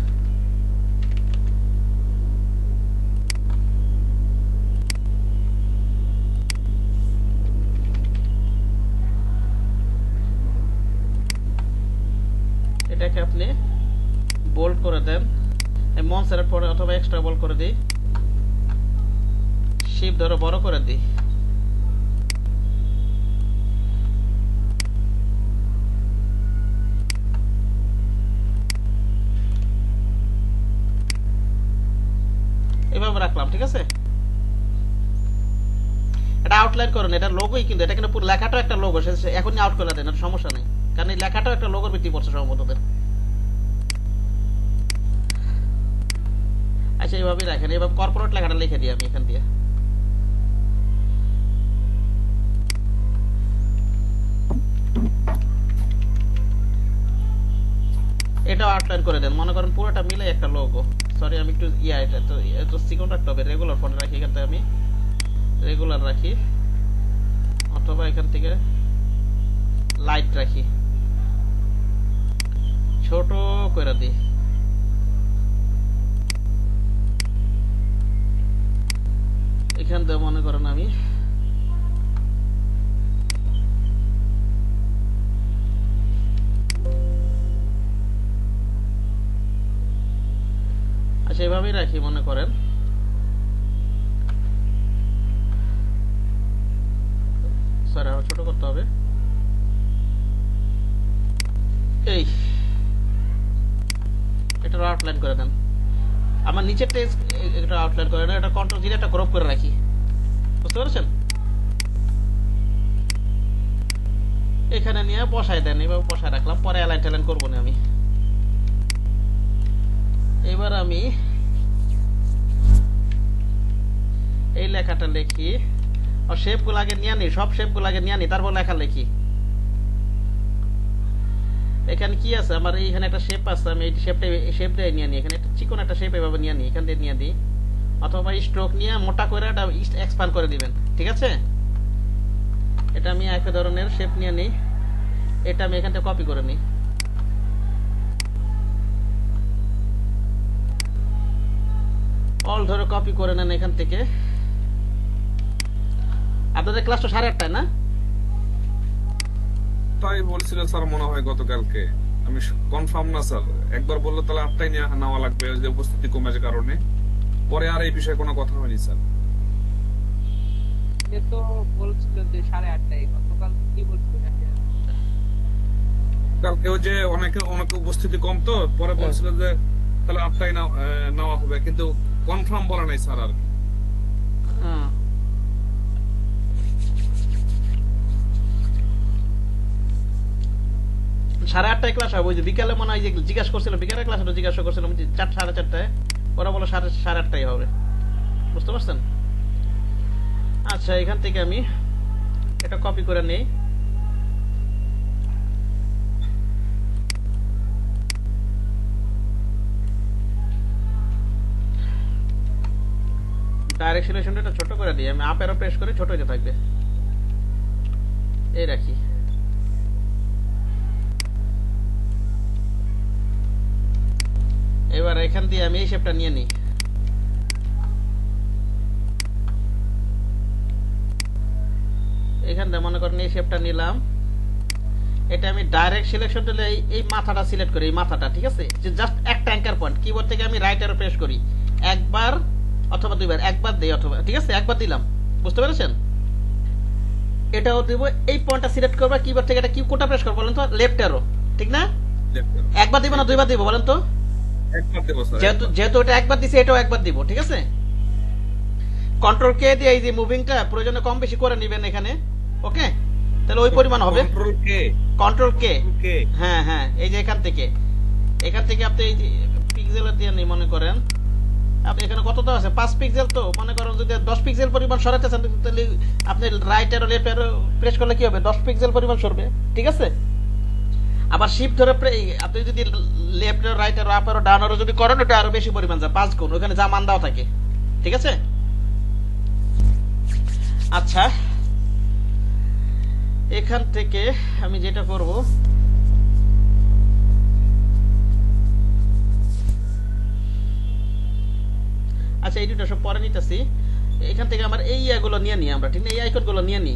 এটাকে আপনি বোল্ড করে দেন, মনসের পরে অথবা এক্সট্রা বোল্ড করে দিই, শিপ ধরে বড় করে দিই। এভাবে রাখলাম, ঠিক আছে? এটা আউটলাইন করেন, এটা লোগোই কিন্তু, এটা কিন্তু পুরো লেখাটাও একটা লোগো, এখনই আউট করে দেন, এটা সমস্যা নেই, কারণ এই লেখাটাও একটা লোগোর ভিত্তি পড়ছে সম্ভবত ওদের। আচ্ছা এইভাবেই রাখেন, এইভাবে কর্পোরেট লেখাটা লিখে দিই আমি এখান দিয়ে, এটাও আউটলাইন করে দেন, মনে করেন পুরোটা মিলে একটা লোগো। সরি আমি একটু ইয়া, এটা তো এত সিকন রাখতে হবে, রেগুলার ফন্ট রাখি, এখান থেকে আমি রেগুলার রাখি, অথবা এখান থেকে লাইট রাখি, ছোট করে দিই। এখান থেকে মনে করেন আমি আচ্ছা এভাবেই রাখি মনে করেন, সরি আরো ছোট করতে হবে, এই এটা আউটলাইন করে দেন। আমার নিচের টেক্সট এটা আউটলাইন করে না, এটা কন্ট্রোল জিরে একটা ক্রপ করে রাখি, বুঝতে পেরেছেন? এখানে নিয়ে বসায় দেন, এভাবে বসায় রাখলাম, পরে অ্যালাইন ট্যালাইন করবো না আমি। এবার আমি এই লেখাটা লিখি, আর শেপ গুলো আগে নিয়ে নি, সব শেপ গুলো আগে নিয়ে নি, তারপর লেখা লিখি। এখানে কি আছে আমার, এইখানে একটা শেপ আছে, আমি এই শেপটা শেপটাই নিয়ে নিই, এখানে একটা চিকন একটা শেপ এভাবে নিয়ে নিই, এখান দিয়ে নিয়ে দিই, অথবা স্ট্রোক নিয়ে মোটা করে এটা এক্সপ্যান্ড করে দিবেন, ঠিক আছে? এটা আমি এক ধরনের শেপ নিয়ে নিই, এটা আমি এখান থেকে কপি করে নিই, অল ধরে কপি করে নেন এখান থেকে। আপনাদের ক্লাস তো সাড়ে আটটায় না? তাই বলছিল স্যার মনে হয় গতকালকে, আমি কনফার্ম না স্যার। একবার বললো তাহলে আটটাই নিয়ে নেওয়া লাগবে যে উপস্থিতি কমেছে কারণে, পরে আর এই বিষয়ে কোনো কথা হয়নি স্যার। সে তো বলছিল যে সাড়ে আটটায়, গতকাল কি বলছিল নাকি? কালকেও যে অনেকে অনেকে উপস্থিতি কম, তো পরে বলছিল যে তাহলে আটটাই নাও- আহ, নেওয়া হবে, কিন্তু কনফার্ম বলা নাই স্যার আর কি। হ্যাঁ। সাড়ে আটটায় ক্লাস হবে। ওই যে বিকালে মনে হয় যে জিজ্ঞাসা করছিল, বিকালে ক্লাস হলো, জিজ্ঞাসা করছিলাম যে চার সাড়ে চারটায়, ওরা বলো সাড়ে সাড়ে আটটাই হবে। বুঝতে পারছেন? আচ্ছা, এখান থেকে আমি এটা কপি করে নেই। ডাইরেক্ট সিলেকশনটা এটা ছোট করে দিই আমি, আপ এরো প্রেস করে ছোট হতে থাকবে, এই রাখি। এবার এখান দিয়ে আমি এই শেপটা নিয়ে নিই। এখান থেকে মনে করেন এই শেপটা নিলাম, এটা আমি ডাইরেক্ট সিলেকশন দিলে এই এই মাথাটা সিলেক্ট করি, এই মাথাটা, ঠিক আছে? যে জাস্ট একটা অ্যাঙ্কার পয়েন্ট, কিবোর্ড থেকে আমি রাইট অ্যারো প্রেস করি একবার অথবা দুইবার, একবার দেই অথবা, ঠিক আছে, একবার দিলাম। বুঝতে পেরেছেন? এটাও দিব, এই পয়েন্টটা সিলেক্ট করবা কিবোর্ড থেকে, এটা কি কোটা প্রেস করব বলেন তো? লেফট অ্যারো, ঠিক না? একবার দিব না দুইবার দিব বলেন তো? একবার দেবো স্যার। যেহেতু যেহেতু এটা একবার দিছি, এটাও একবার দিব, ঠিক আছে? কন্ট্রোল কে দিয়ে এই যে মুভিংটা প্রয়োজনে কম বেশি করে নেবেন এখানে, ওকে? তাহলে ওই পরিমাণ হবে। কন্ট্রোল কে, কন্ট্রোল কে, কে, হ্যাঁ হ্যাঁ, এই যে এখান থেকে, এখান থেকে আপনি এই যে পিক্সেল দিয়ে নেই, মনে করেন আপনি এখানে কত তো আছে, পাঁচ পিক্সেল, তো মনে করেন যদি দশ পিক্সেল পরিমাণ সরাতে চান তাহলে আপনি right arrow left arrow press করলে কি হবে, দশ পিক্সেল পরিমাণ সরবে, ঠিক আছে? আবার শিফট ধরে আপনি যদি left arrow right arrow up arrow down arrow যদি করেন, ওটা আরো বেশি পরিমাণ যায়, পাঁচ গুণ, ওখানে যা মান দেওয়া থাকে, ঠিক আছে? আচ্ছা, এখান থেকে আমি যেটা করব, আচ্ছা এই দুটো সব পরে নিতেছি। এখান থেকে আমার এই ইয়াগুলো নিয়ে নিই আমরা, ঠিক না? এই আইকন গুলো নিয়ে নিই।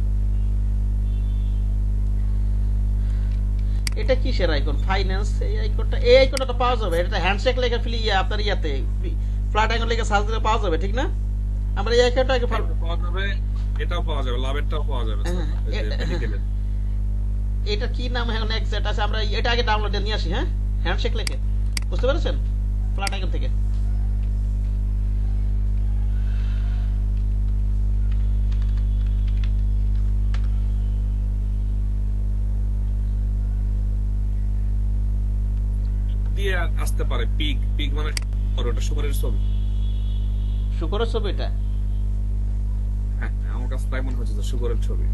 এটা কিসের আইকন? ফাইন্যান্স, এই আইকনটা, এই আইকনটা তো পাওয়া যাবে, এটা হ্যান্ডশেক লেখা ফিলি ইয়া আপনার ইয়াতে ফ্ল্যাট আইকন লেখা সার্চ দিলে পাওয়া যাবে, ঠিক না? আমরা এই আইকনটা আগে পাওয়া যাবে, এটাও পাওয়া যাবে, লাভেরটাও পাওয়া যাবে স্যার, এই যে মেডিকেলের। এটা কি নাম এখন এক্সাক্ট আছে, আমরা এটা আগে ডাউনলোড নিয়ে আসি। হ্যাঁ, হ্যান্ডশেক লেখে, বুঝতে পেরেছেন? ফ্ল্যাট আইকন থেকে দিয়ে আসতে পারে পিক, পিক মানে ওটা শুকরের ছবি। শুকরের ছবি এটা? হ্যাঁ, আমার কাছে তাই মনে হচ্ছে যে শুকরের ছবি।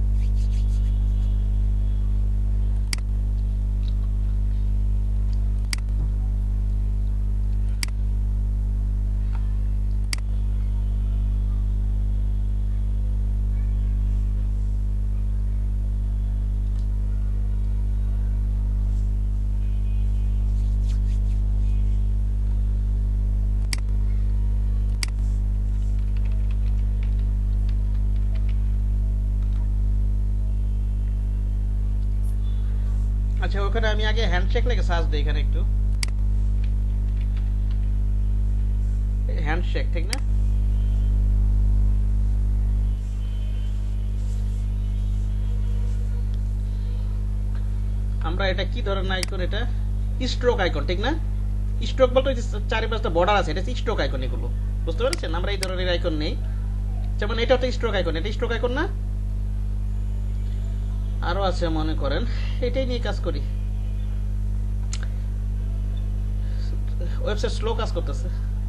আচ্ছা, ওখানে আমি আগে হ্যান্ডশেক লেখে সার্চ দিই, এখানে একটু হ্যান্ডশেক, ঠিক না? আমরা এটা কি ধরনের আইকন? এটা স্ট্রোক আইকন, ঠিক না? স্ট্রোক বলতে চারি পাঁচটা বর্ডার আছে, এটা স্ট্রোক আইকন এগুলো, বুঝতে পেরেছেন? আমরা এই ধরনের আইকন নেই, যেমন এটা তো স্ট্রোক আইকন, এটা স্ট্রোক আইকন না? আরো আছে মনে করেন, এটাই নিয়ে কাজ করি। ওয়েবসাইট স্লো কাজ করতেছে।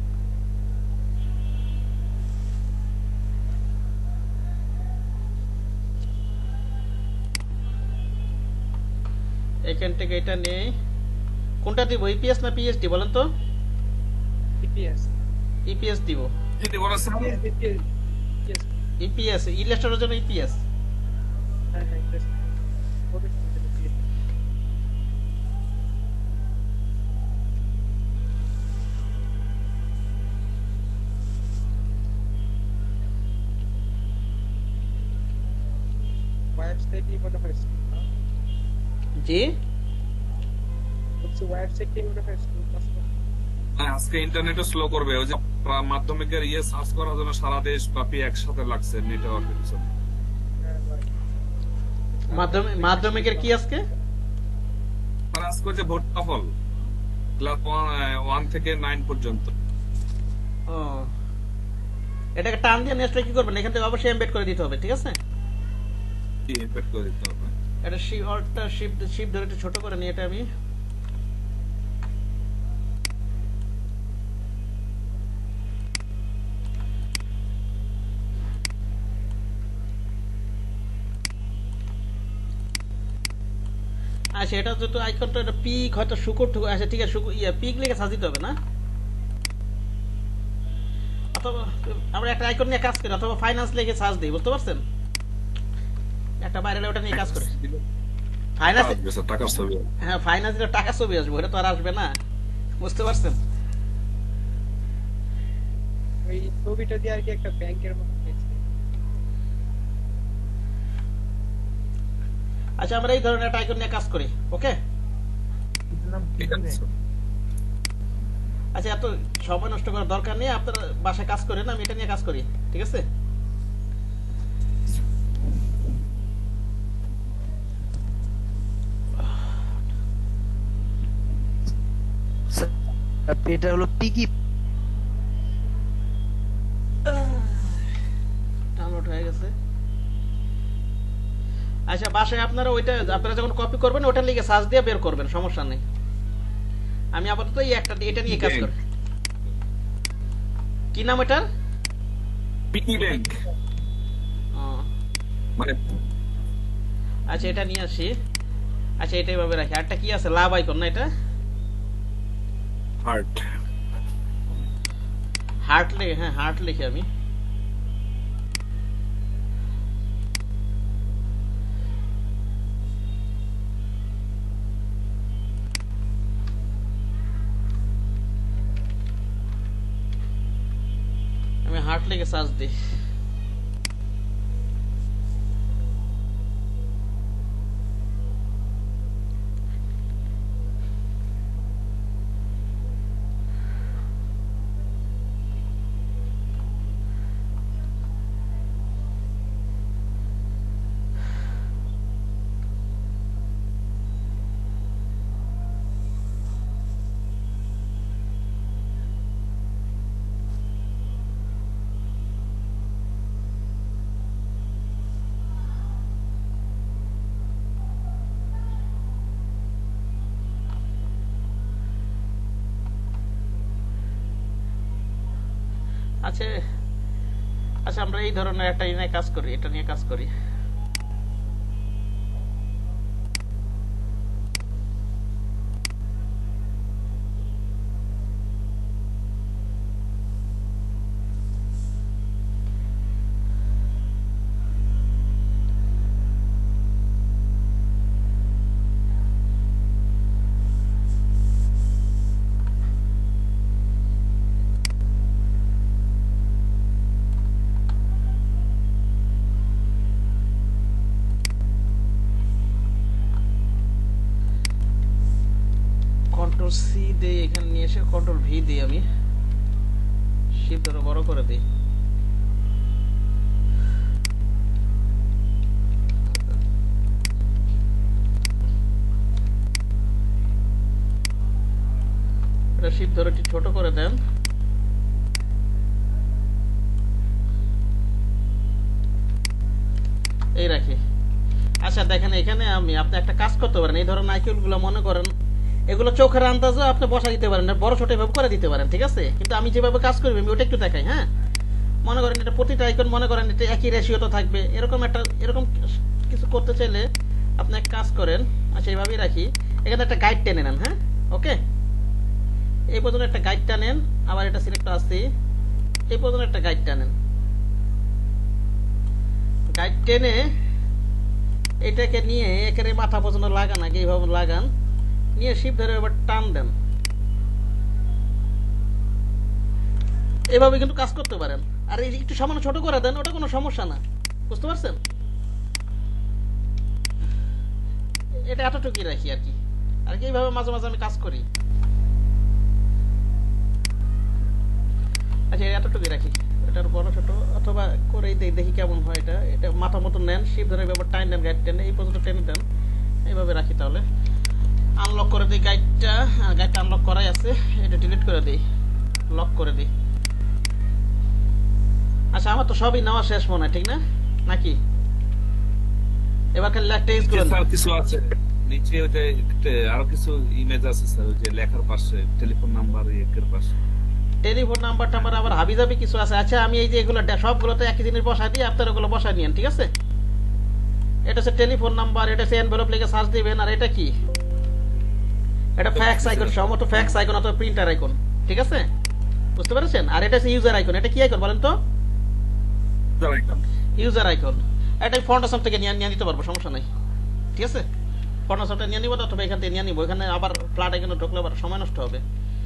এখান থেকে এটা নেই, কোনটা দিব, ইপিএস না পিএসডি বলেন তো? ইপিএস, ইপিএস দিব। যদি ওরা স্যার ইপিএস ইলাস্ট্রেটরের জন্য ইপিএস। হ্যাঁ হ্যাঁ ইপিএস ওদের ওয়েবসাইটই মনে হয় slow, না? জি বলছি ওয়েবসাইটই মনে হয় slow কাজ করে। হ্যাঁ, আজকে ইন্টারনেটও স্লো করবে। ওই যে প্রা- মাধ্যমিকের ইয়ে সার্চ করার জন্য সারা দেশ ব্যাপী একসাথে লাগছে নেটওয়ার্কের পিছনে। হ্যাঁ ভাই। মাধ্যমিক মাধ্যমিকের কি আজকে? তারা আজকে যে ভোটটা ফল ক্লাস ওয়ান থেকে নাইন পর্যন্ত। ও এটাকে টান দিয়ে নেক্সট কি করবেন, এখান থেকে অবশ্যই এমবেড করে দিতে হবে, ঠিক আছে? জি, এমবেড করে দিতে হবে। এটা শি অল্টটা শিফট শিফট ধরে একটু ছোট করে নিই এটা আমি। আচ্ছা এটা যেহেতু আইকনটা এটা পিক হয়তো শুকুর টুকু, আচ্ছা ঠিক আছে শুকুর ইয়া পিক লিখে সাজিতে হবে না? অথবা আমরা একটা আইকন নিয়ে কাজ করি, অথবা ফাইন্যান্স লিখে সার্চ দিই, বুঝতে পারছেন? একটা বাইরে ওটা নিয়ে কাজ করি। ফাইন্যান্স, আসবে স্যার, টাকার ছবি। হ্যাঁ ফাইন্যান্সের টাকা ছবি আসবে, ওটা তো আর আসবে না, বুঝতে পারছেন? ওই ছবিটা দিয়ে আর কি একটা ব্যাংকের মতো হয়েছে। আচ্ছা আমরা এই ধরনের একটা আইকন নিয়ে কাজ করি, ওকে? ঠিক আছে স্যার। আচ্ছা এত সময় নষ্ট করার দরকার নেই, আপনারা বাসায় কাজ করেন, আমি এটা নিয়ে কাজ করি, ঠিক আছে? এটা হলো পিকি। ডাউনলোড হয়ে গেছে। আচ্ছা বাসায় আপনারা ওইটা আপনারা যখন কপি করবেন ওটার লিগে সার্চ দিয়ে বের করবেন, সমস্যা নেই। আমি আপাতত এই একটা এটা নিয়ে কাজ করি। কি নাম এটার? পিকি ব্যাংক ও, মানে আচ্ছা এটা নিয়ে আসি। আচ্ছা এটা এইভাবে রাখি। আরটা কি আছে, লাভ আইকন না এটা? হার্ট। হার্ট লিখে, হ্যাঁ হার্ট লিখি আমি। আমি হার্ট লিখে সার্চ দিই। আচ্ছা আচ্ছা আমরা এই ধরনের একটা নিয়ে কাজ করি, এটা নিয়ে কাজ করি। কন্ট্রোল সি দিই, এখানে নিয়ে এসে কন্ট্রোল ভি দিই, আমি শিফট ধরে বড় করে দিই। এটা শিফট ধরে একটু ছোট করে দেন। এই রাখি। আচ্ছা দেখেন এখানে আমি আপনি একটা কাজ করতে পারেন, এই ধরনের আইকন গুলো মনে করেন এগুলো চোখের আন্দাজে আপনি বসা দিতে পারেন, বড় ছোট এভাবে করে দিতে পারেন, ঠিক আছে? কিন্তু আমি যেভাবে কাজ করবি আমি ওটা একটু দেখাই। হ্যাঁ মনে করেন এটা প্রতিটা আইকন মনে করেন এটা একই রেশিওতে থাকবে, এরকম একটা এরকম কিছু করতে চাইলে আপনি এক কাজ করেন। আচ্ছা এইভাবেই রাখি। এখানে একটা গাইড টেনে নেন। হ্যাঁ ওকে, এই পর্যন্ত একটা গাইড টানেন, আবার এটা সিলেক্ট আসছি, এই পর্যন্ত একটা গাইড টানেন। গাইড টেনে এটাকে নিয়ে একেবারে মাথা পর্যন্ত লাগান, আগে এইভাবে লাগান, নিয়ে শিপ ধরে এবার টান দেন। এভাবে কিন্তু কাজ করতে পারেন। আর এই একটু সামান্য ছোট করে দেন, ওটা কোনো সমস্যা না, বুঝতে পারছেন? এটা এতটুকুই রাখি আর কি, আর কি এইভাবে মাঝে মাঝে আমি কাজ করি। আচ্ছা এতটুকুই রাখি, এটার বড় ছোট অথবা করেই দেই, দেখি কেমন হয়। এটা এটা মাথা মতো নেন, শিপ ধরে ব্যাপার টাইম দেন, গাইড টেনে এই পর্যন্ত টেনে দেন, এইভাবে রাখি। তাহলে আনলক করে দিই গাইডটা, গাইডটা আনলক করাই আছে, এটা ডিলিট করে দিই, লক করে দিই। আচ্ছা আমার তো সবই নেওয়া শেষ মনে হয়, ঠিক না নাকি? এবার খালি টেক্সট গুলো স্যার কিছু আছে নিচে, ওই যে একটা আরো কিছু ইমেজ আছে স্যার, ওই যে লেখার পাশে টেলিফোন নাম্বার এর পাশে টেলিফোন নাম্বার টাম্বার আবার হাবিজাবি কিছু আছে। আচ্ছা আমি এই যে এগুলো ডে- সবগুলোতে একই জিনিস বসাই দিই, আপনারা ওগুলো বসাই নিয়েন, ঠিক আছে? এটা হচ্ছে টেলিফোন নাম্বার, এটা হচ্ছে এনভেলপ লিখে সার্চ দিবেন। আর এটা কি? এটা ফ্যাক্স আইকন, সম্ভবত ফ্যাক্স আইকন অথবা প্রিন্টার আইকন, ঠিক আছে? বুঝতে পেরেছেন? আর এটা হচ্ছে ইউজার আইকন। এটা কি আইকন বলেন তো? User icon. এটা ফন্টাসম থেকে নিয়ে নিয়ে নিতে পারবো, সমস্যা নাই, ঠিক আছে? ফন্টাসমটা নিয়ে নিব, অথবা এখান থেকে নিয়ে নিব। এখানে আবার ফ্ল্যাট আইকনে ঢুকলে আবার সময় নষ্ট হবে।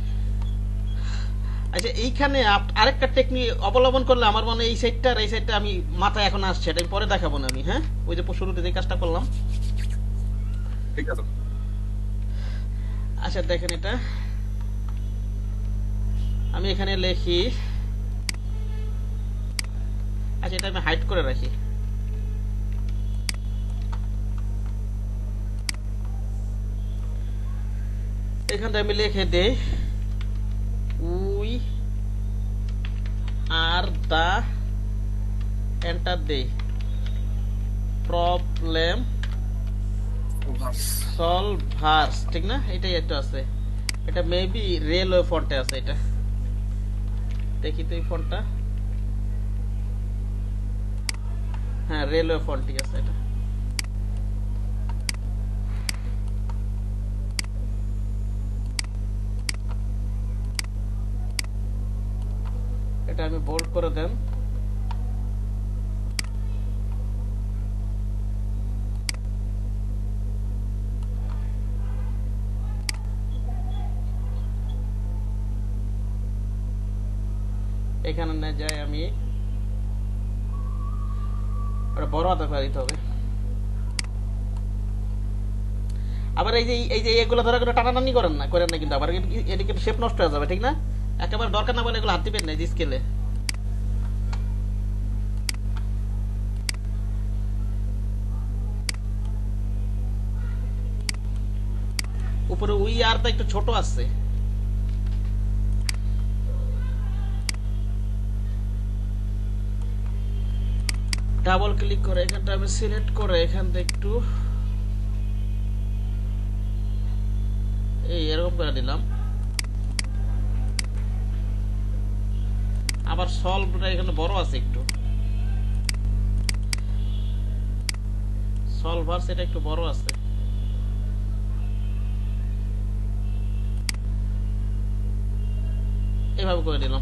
আচ্ছা এইখানে আপ- আরেকটা টেকনিক অবলম্বন করলে আমার মনে হয় এই সাইডটা আর এই সাইডটা আমি মাথায় এখন আসছে, এটা আমি পরে দেখাবো না আমি, হ্যাঁ? ওই যে শুরুতে যে কাজটা করলাম। ঠিক আছে। আচ্ছা দেখেন এটা আমি এখানে লিখি। আচ্ছা এটা আমি হাইড করে রাখি। এখানে আমি লিখে দেই উই আর দা, এন্টার দেই, প্রবলেম সলভার্স, ঠিক না? এটাই একটা আছে, এটা মেবি রেলওয়ে ফন্টে আছে। এটা দেখি তো এই ফন্টটা, হ্যাঁ রেলওয়ে ফন্ট, ঠিক আছে। এটা এটা আমি বোল্ড করে দেন। এখানে না যাই আমি ওটা বড় হাতে করে দিতে হবে। আবার এই যে এই যে এগুলো ধরে করে টানাটানি করেন না, করেন না কিন্তু আবার এটা কিন্তু শেপ নষ্ট হয়ে যাবে, ঠিক না? একেবারে দরকার না বলে এগুলো হাত দিবেন না এই স্কেলে। উপরে উই আর টা একটু ছোট আছে, ডাবল ক্লিক করে এখানটা আমি সিলেক্ট করে এখান থেকে একটু এই এরকম করে দিলাম। আবার সলভটা এখানে বড় আছে একটু, সলভার সেটা একটু বড় আছে। এভাবে করে দিলাম।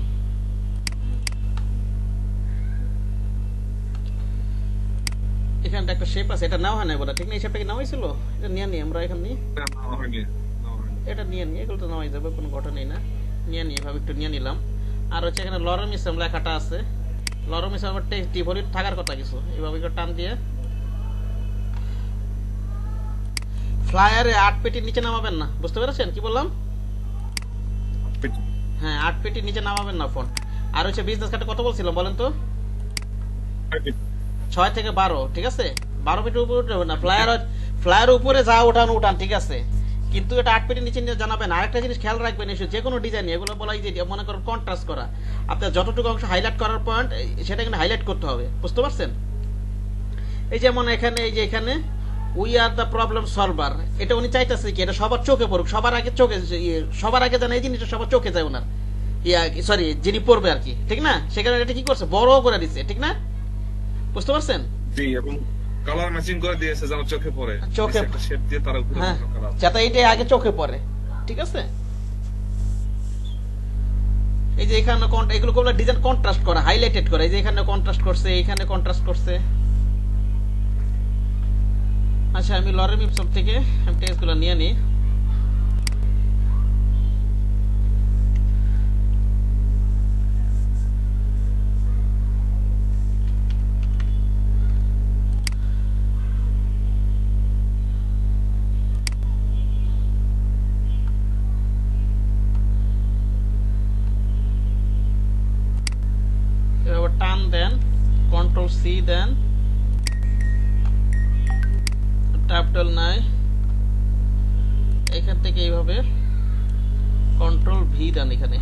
এখানটা একটা শেপ আছে, এটা নেওয়া হয় না বলে, ঠিক না? এই শেপটা কি নেওয়া হয়েছিল? এটা নিয়ে নিই আমরা এখান নিয়ে, এটা নিয়ে নিই, এগুলো তো নেওয়াই যাবে, কোনো ঘটনাই না। নিয়ে নিই এভাবে একটু নিয়ে নিলাম। আর হচ্ছে এখানে লরম ইসলাম লেখাটা আছে, লরম ইসলাম টিভরি থাকার কথা কিছু, এইভাবে একটু টান দিয়ে ফ্লায়ারে আট পেটির নিচে নামাবেন না, বুঝতে পেরেছেন কি বললাম? হ্যাঁ আট পেটির নিচে নামাবেন না ফন্ট। আর হচ্ছে বিজনেস কার্ডে কত বলছিলাম বলেন তো? ছয় থেকে বারো, ঠিক আছে? বারো পেটির উপরে উঠবে না, ফ্লায়ার ফ্লায়ার উপরে যা উঠান উঠান, ঠিক আছে? কিন্তু এটা আট পেটির নিচে নিয়ে জানাবেন। আরেকটা জিনিস খেয়াল রাখবেন, এসে যে কোনো ডিজাইন এগুলো বলা যে মনে করেন কন্ট্রাস্ট করা, আপনার যতটুকু অংশ হাইলাইট করার পয়েন্ট সেটা কিন্তু হাইলাইট করতে হবে, বুঝতে পারছেন? এই যেমন এখানে এই যে এখানে we are the problem solver, এটা উনি চাইতেছে কি এটা সবার চোখে পড়ুক, সবার আগে চোখে, সবার আগে যেন এই জিনিসটা সবার চোখে যায় ওনার, ইয়া সরি যিনি পড়বে আর কি, ঠিক না? সেখানে এটা কি করছে, বড় করে দিচ্ছে, ঠিক না? বুঝতে পারছেন? জি, এবং কালার ম্যাচিং করে দিয়েছে যেন চোখে পড়ে, চোখে একটা শেপ দিয়ে তার উপরে হ্যাঁ, কালার, যাতে এইটা আগে চোখে পড়ে, ঠিক আছে? এই যে এখানে এগুলো কোন ডিজাইন কন্ট্রাস্ট করা, হাইলাইটেড করা, এই যে এখানে কন্ট্রাস্ট করছে, এখানে কন্ট্রাস্ট করছে। আচ্ছা আমি লরেম ইপসম থেকে আমি টেক্সটগুলো নিয়ে নিই। দেন, ট্যাপটল নাই, এখান থেকে এইভাবে কন্ট্রোল ভি দেন। এখানে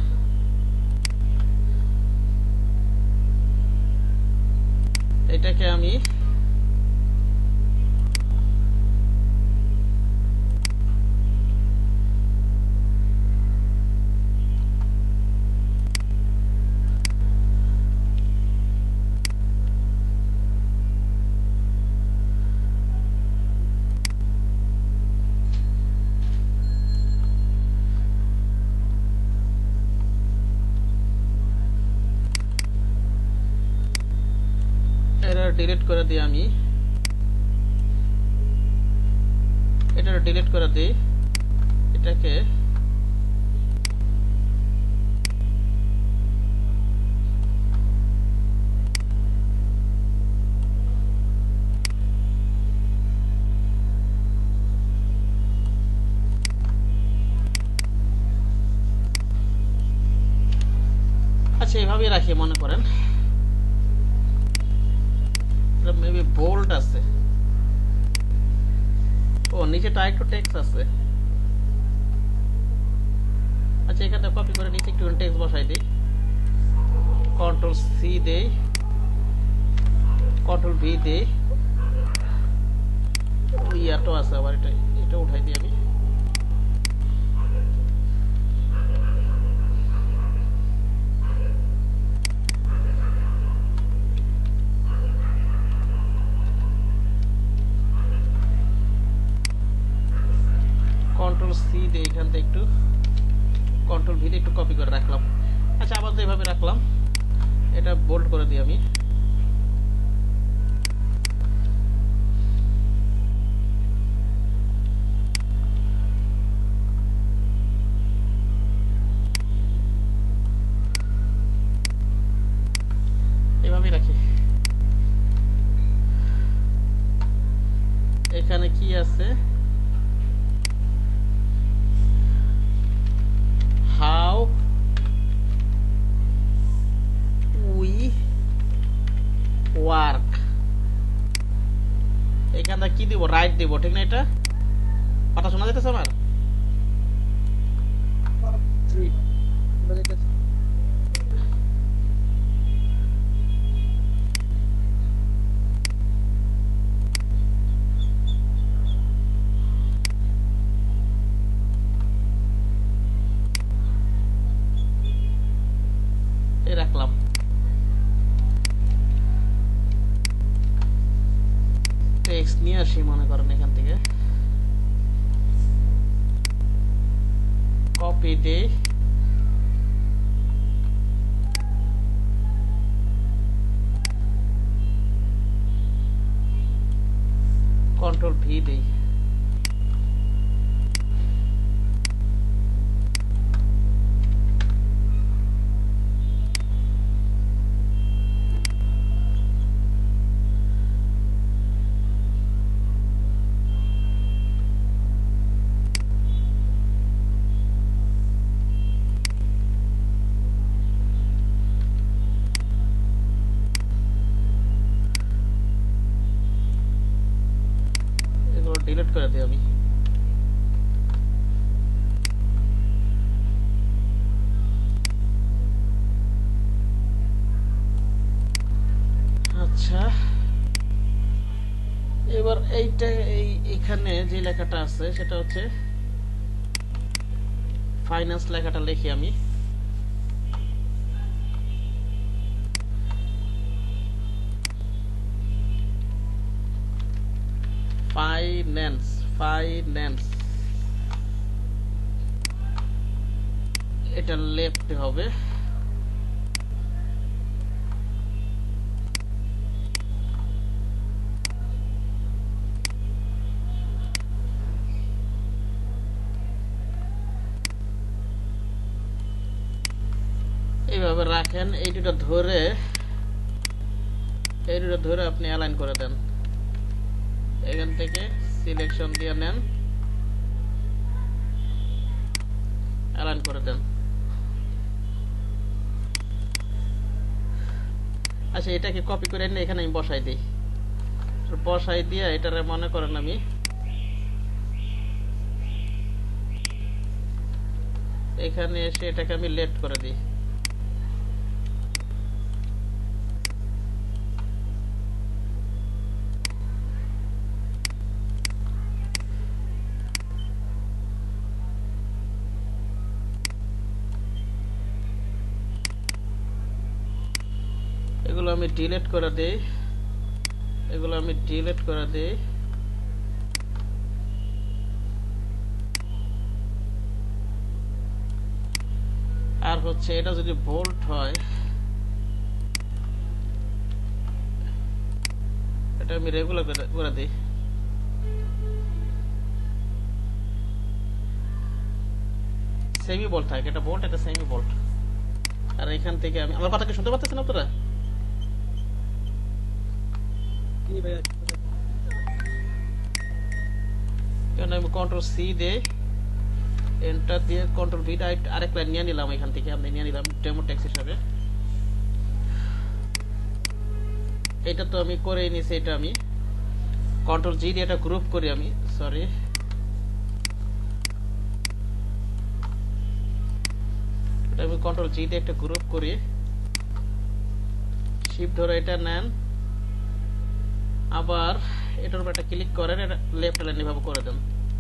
এটাকে আমি ডিলিট করে দিই, আমি এটা ডিলিট করে দিই, এটাকে আচ্ছা এইভাবেই রাখি মনে করেন। মেবি বোল্ড আছে, ও নিচেটা একটু টেক্সট আছে। আচ্ছা এখানে কপি করে নিচে একটু টেক্সট বসাই দিই, কন্ট্রোল সি দেই, কন্ট্রোল ভি দেই, ইয়াটো আছে আবার, এটা এটা উঠাই দিই আমি। কন্ট্রোল সি দিয়ে এখান থেকে একটু কন্ট্রোল ভি দিয়ে একটু কপি করে রাখলাম। আচ্ছা আবার এইভাবে রাখলাম, এটা বোল্ড করে দিই আমি। এভাবেই রাখি। এখানে কি আছে, how we work, এখানে কি দিব, রাইট দিব, ঠিক না? এটা কথা শোনা যাইতেছে আমার? জি শোনা যাইতেছে। এই রাখলাম। টেক্সট নিয়ে আসি মনে করেন এখান থেকে, কপি দেই, কন্ট্রোল ভি দেই, ডিলিট করে দিই আমি। আচ্ছা এবার এইটা এই এখানে যে লেখাটা আছে সেটা হচ্ছে ফাইন্যান্স লেখাটা লিখি আমি। ফাইন্যান্স ফাইন্যান্স এটা লেফট হবে, এইভাবে রাখেন। এই দুটো ধরে এই দুটো ধরে আপনি অ্যালাইন করে দেন, এখান থেকে সিলেকশন দিয়ে নেন, অ্যালাইন করে দেন। আচ্ছা এটাকে কপি করে এনে এখানে আমি বসাই দিই, বসাই দিয়ে এটারে মনে করেন আমি এখানে এসে এটাকে আমি লেফট করে দিই। এগুলো আমি ডিলিট করে দিই, এগুলো আমি ডিলিট করে দিই। আর হচ্ছে এটা যদি বোল্ট হয় এটা আমি রেগুলার করে দিই। সেমি বোল্ট থাকে, এটা বোল্ট, এটা সেমি বোল্ট। আর এখান থেকে আমি আমার কথা কি শুনতে পাচ্ছেন আপনারা? জি ভাইয়া এখানে আমি কন্ট্রোল সি দিয়ে এন্টার দিয়ে কন্ট্রোল ভি আরেক লাইন নিয়ে নিলাম, এখান থেকে আমি নিয়ে নিলাম ডেমো টেক্সট হিসাবে। এটা তো আমি করেই নিছি, এটা আমি কন্ট্রোল জি দিয়ে এটা গ্রুপ করি আমি, সরি এটা আমি কন্ট্রোল জি দিয়ে একটা গ্রুপ করি, শিফট ধরে এটা নেন, আবার এটার উপর একটা ক্লিক করেন, এটা লেফট লাইন এভাবে করে দেন।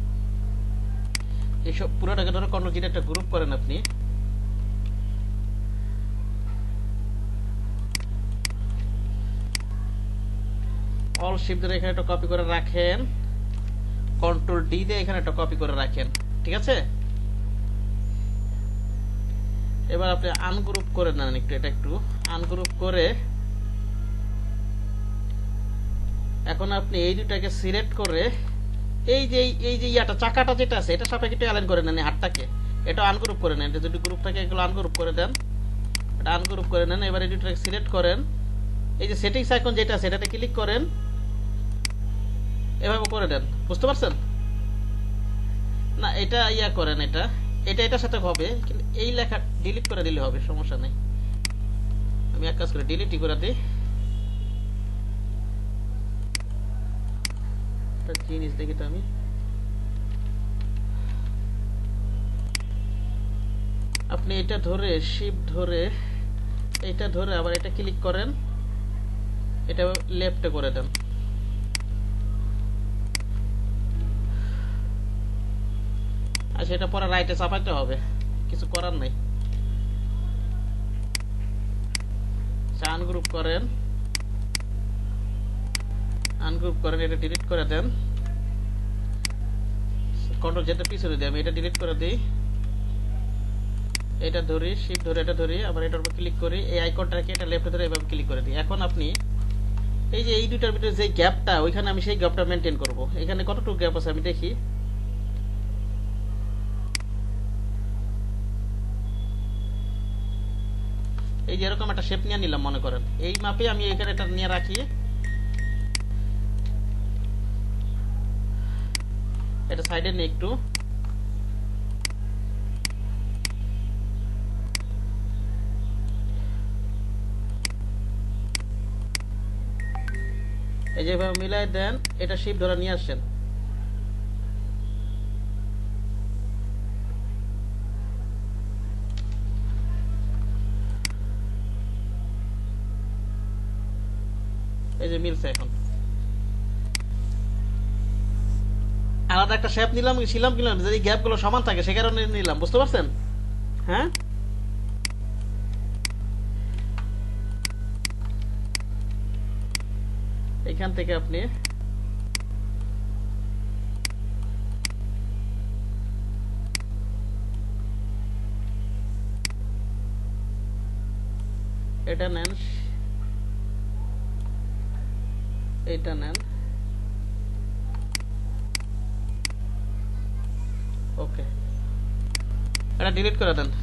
এইসব পুরোটাকে ধরে কন্ট্রোল জি একটা গ্রুপ করেন আপনি, অল শিফট ধরে এখানে একটা কপি করে রাখেন, কন্ট্রোল ডি দিয়ে এখানে একটা কপি করে রাখেন, ঠিক আছে? এবার আপনি আনগ্রুপ করে নেন একটু, এটা একটু আনগ্রুপ করে এখন আপনি এই দুটাকে সিলেক্ট করে এই যে এই যে ইয়াটা চাকাটা যেটা আছে এটা সাপেক্ষে একটু অ্যালাইন করে নেন, হাতটাকে এটা আনগ্রুপ করে নেন, এটা যদি গ্রুপ থাকে এগুলো আনগ্রুপ করে দেন, এটা আনগ্রুপ করে নেন। এবার এই দুটাকে সিলেক্ট করেন, এই যে সেটিংস আইকন যেটা আছে এটাতে ক্লিক করেন, এভাবে করে দেন, বুঝতে পারছেন না? এটা ইয়া করেন, এটা এটা এটার সাথে হবে, কিন্তু এই লেখা ডিলিট করে দিলে হবে, সমস্যা নেই। আমি এক কাজ করে ডিলিটই করে দিই। জিনিস দেখি তো আমি, আপনি এটা ধরে শিফট ধরে এটা ধরে আবার এটা ক্লিক করেন, এটা লেফটে করে দেন। আচ্ছা এটা পরে রাইটে চাপাইতে হবে, কিছু করার নাই। আনগ্রুপ করেন, আনগ্রুপ করেন, এটা ডিলিট করে দেন, কন্ট্রোল যেটা পিছনে দিই আমি এটা ডিলিট করে দিই, এটা ধরি শিফট ধরে এটা ধরি, আবার এটার উপর ক্লিক করি, এই আইকনটাকে এটা লেফটে ধরে এভাবে ক্লিক করে দিই। এখন আপনি এই যে এই দুটার ভিতরে যে গ্যাপটা, ওইখানে আমি সেই গ্যাপটা মেনটেন করব। এখানে কতটুকু গ্যাপ আছে আমি দেখি, এই যে এরকম একটা শেপ নিয়ে নিলাম মনে করেন, এই মাপে আমি এখানে এটা নিয়ে রাখি, এটা সাইডে নিয়ে একটু এই যেভাবে মিলাই দেন, এটা শিফট ধরে নিয়ে আসছেন, এই যে মিলছে। এখন আলাদা একটা শেপ নিলাম ছিলাম কিলাম যদি গ্যাপ গুলো সমান থাকে সে কারণে নিলাম, বুঝতে পারছেন? হ্যাঁ এখান থেকে আপনি এটা নেন, এটা নেন, ওকে এটা ডিলিট করে দেন।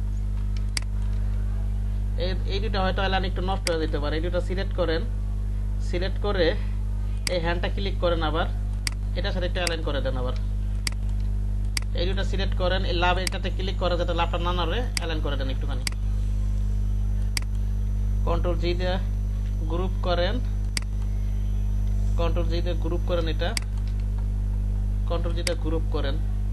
এই দুটো হয়তো অ্যালাইন একটু নষ্ট হয়ে যেতে পারে, এই দুটো সিলেক্ট করেন, সিলেক্ট করে এই হ্যান্ডটা ক্লিক করেন, আবার এটার সাথে একটু অ্যালাইন করে দেন, আবার এই দুটো সিলেক্ট করেন, এই লাভ এটাতে ক্লিক করে যাতে লাভটা না নড়ে অ্যালাইন করে দেন একটুখানি, কন্ট্রোল জি দিয়ে গ্রুপ করেন, কন্ট্রোল জি তে গ্রুপ করেন, এটা কন্ট্রোল জি তে গ্রুপ করেন,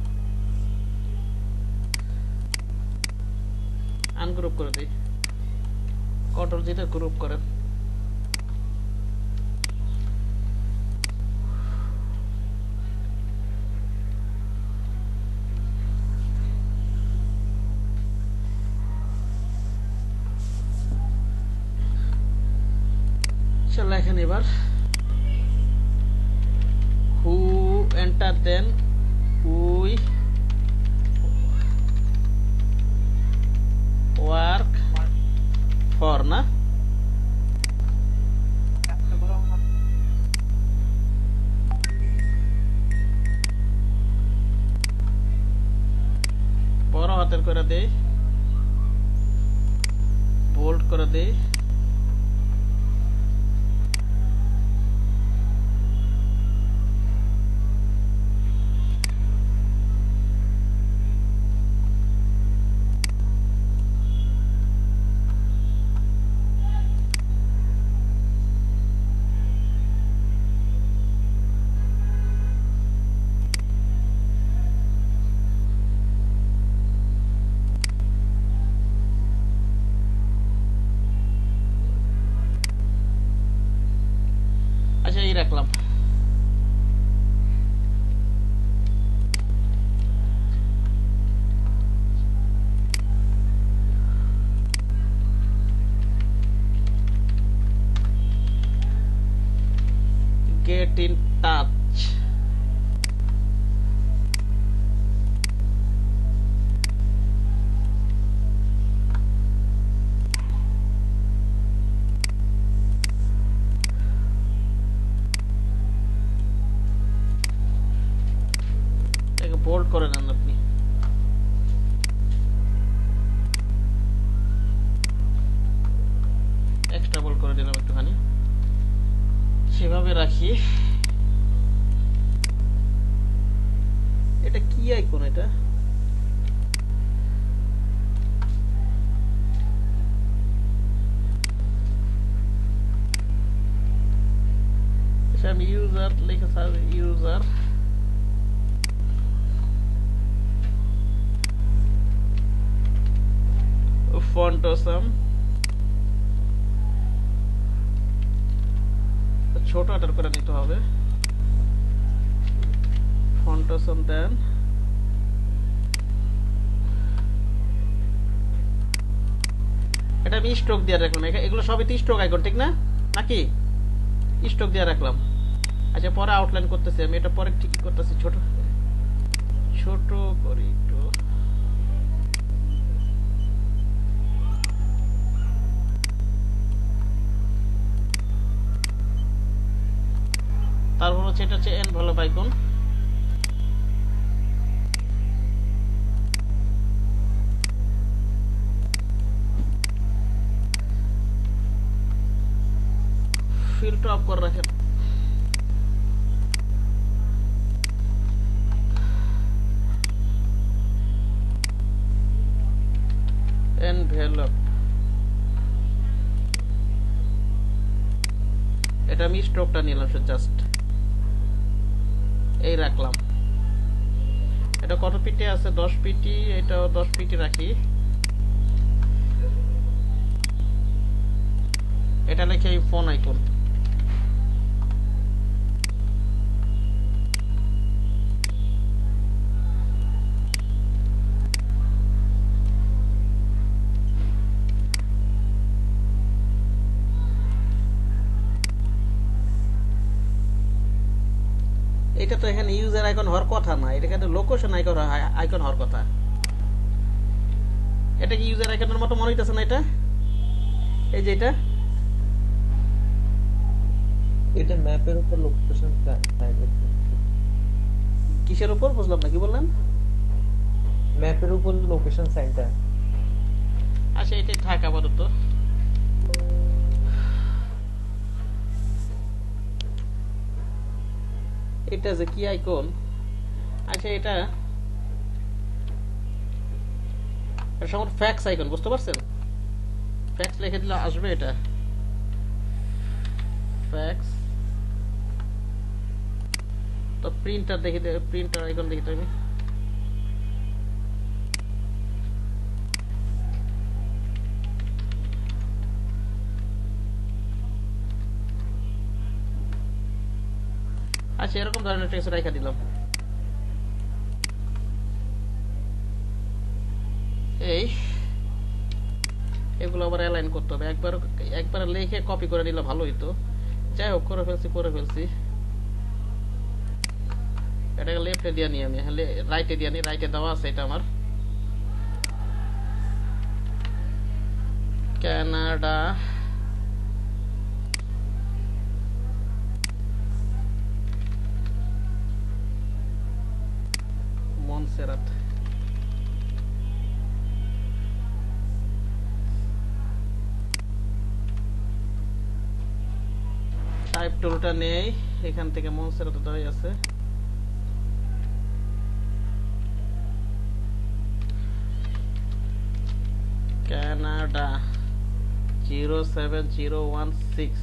আনগ্রুপ করে দিই, কন্ট্রোল জি তে গ্রুপ করেন। লেখেন এবার হু এন্টার দেন উই ওয়ার্ক ফর, না একটা বড় আমার বড় হাতের করে দেই, বোল্ড করে দেই, আচ্ছা এই রাখলাম। Get in touch, এটাকে বোল্ড করে নেন আপনি। এক্সট্রা বোল্ড করে দিলাম একটুখানি, সেভাবে রাখি। এটা কি আইকন? এটা আমি ইউজার লিখে সার্চ, ইউজার ফন্ট অসাম, ছোট আটার করে নিতে হবে, ফন্ট অসাম দেন, এটা আমি স্ট্রোক দিয়ে রাখলাম। এগুলো সবই তো স্ট্রোক আইকন, ঠিক না নাকি? স্ট্রোক দিয়ে রাখলাম। আচ্ছা পরে আউটলাইন করতেছি আমি, এটা পরে ঠিক করতেছি, ছোট ছোট করি একটু। তারপর হচ্ছে এটা হচ্ছে এনভেলপ আইকন, ফিল্টার অফ করে রাখেন। এনভেলপ, এটা আমি স্ট্রোকটা নিলাম জাস্ট, এই রাখলাম। এটা কত পিটি আছে? দশ পিটি, এটাও দশ পিটি রাখি। এটা লিখে এই ফোন আইকন, এটা তো এখানে ইউজার আইকন হওয়ার কথা না, এটা এখানে লোকেশন আইকন আইকন হওয়ার কথা। এটা কি ইউজার আইকনের মতো মনে হইতেছে না? এটা এই যে এটা এটা ম্যাপের উপর লোকেশন কিসের উপর বুঝলাম না, কি বললেন? ম্যাপের উপর লোকেশন সাইনটা। আচ্ছা এটাই থাক আপাতত। এটা যে কি আইকন? আচ্ছা এটা সম্ভবত ফ্যাক্স আইকন, বুঝতে পারছেন? ফ্যাক্স লিখে দিলে আসবে। এটা ফ্যাক্স তো প্রিন্টার দেখি প্রিন্টার আইকন দেখি তো আমি আচ্ছা এরকম ধরনের টেক্সট রেখা দিলাম এই এগুলো আবার অ্যালাইন করতে হবে একবার একবার লিখে কপি করে নিলে ভালো হইতো যাই হোক করে ফেলছি করে ফেলছি এটাকে লেফটে দিয়ে নিই আমি রাইটে দিয়ে নিই রাইটে দেওয়া আছে এটা আমার কানাডা মনসেরাত টাইপ টুলটা নেই এখান থেকে মনসেরাত দেওয়াই আছে Canada zero seven zero one six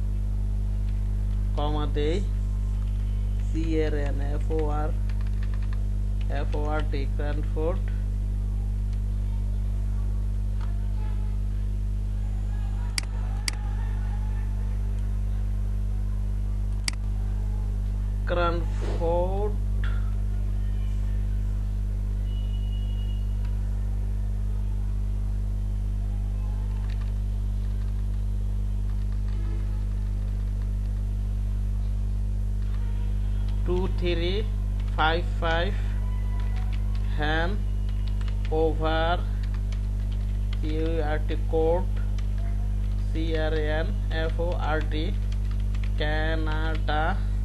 comma দেই C R N F O R F O R D Cranford Cranford two three five five Han over C U R T code C R A N F O R T Canada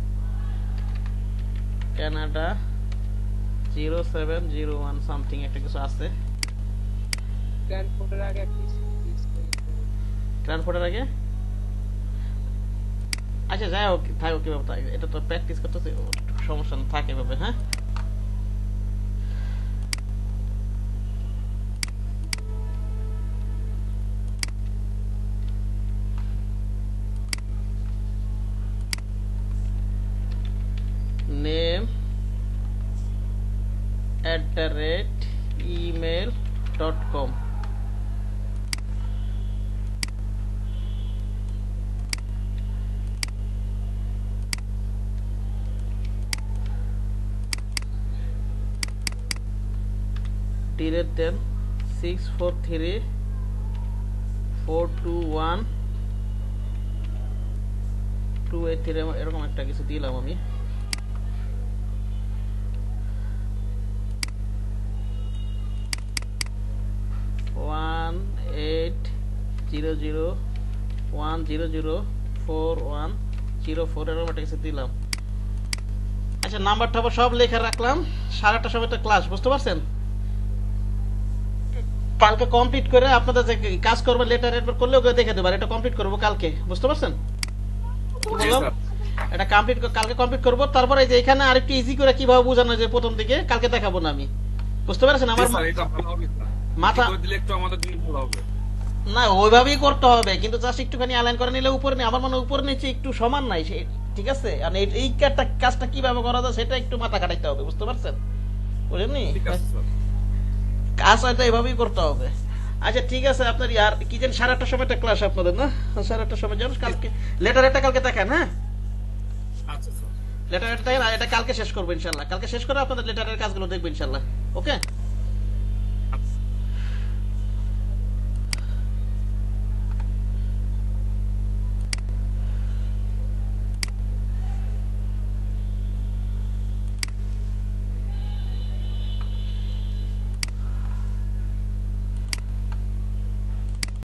Canada zero seven zero one something একটা কিছু আছে ক্রানফোর্টের আগে একটা ক্রানফোর্টের আগে আচ্ছা যাই হোক থাকো কিভাবে থাকে এটা তো প্র্যাকটিস করতেছি সমস্যা না থাকে এভাবে হ্যাঁ name at the rate email dot com delete then six four three four two one two eight three এরকম একটা কিছু দিলাম আমি one eight zero zero one zero zero four one zero four এরকম একটা কিছু দিলাম আচ্ছা নাম্বারটা সব লেখা রাখলাম সাড়ে আটটার সময় তো ক্লাস বুঝতে পারছেন কালকে কমপ্লিট করে আপনাদের যে কাজ করবেন লেটার এডবার করলেও দেখে দেবার এটা কমপ্লিট করব কালকে বুঝতে পারছেন কি বললাম এটা কমপ্লিট কালকে কমপ্লিট করব তারপরে এই যে এখানে আরেকটু ইজি করে কিভাবে বোঝানো যায় প্রথম দিকে কালকে দেখাবো না আমি বুঝতে পারছেন আমার এটা ভালো হবে মাথা দিলে একটু আমাদের জন্য ভালো হবে না ওইভাবেই করতে হবে কিন্তু জাস্ট একটুখানি অ্যালাইন করে নিলে উপরে আমার মনে উপরে নিচে একটু সমান নাই ঠিক আছে আর এই কাজটা কাজটা কিভাবে করা যায় সেটা একটু মাথা খাটাইতে হবে বুঝতে পারছেন বুঝলেননি কাজ হয়তো এভাবেই করতে হবে আচ্ছা ঠিক আছে আপনার আর কি জানি সাড়ে আটটার সময় একটা ক্লাস আপনাদের না সাড়ে আটটার সময় জানো কালকে লেটার একটা কালকে দেখেন হ্যাঁ আচ্ছা স্যার লেটার এটা এটা কালকে শেষ করবো ইনশাল্লাহ কালকে শেষ করে আপনাদের লেটারের কাজগুলো দেখবো ইনশাল্লাহ ওকে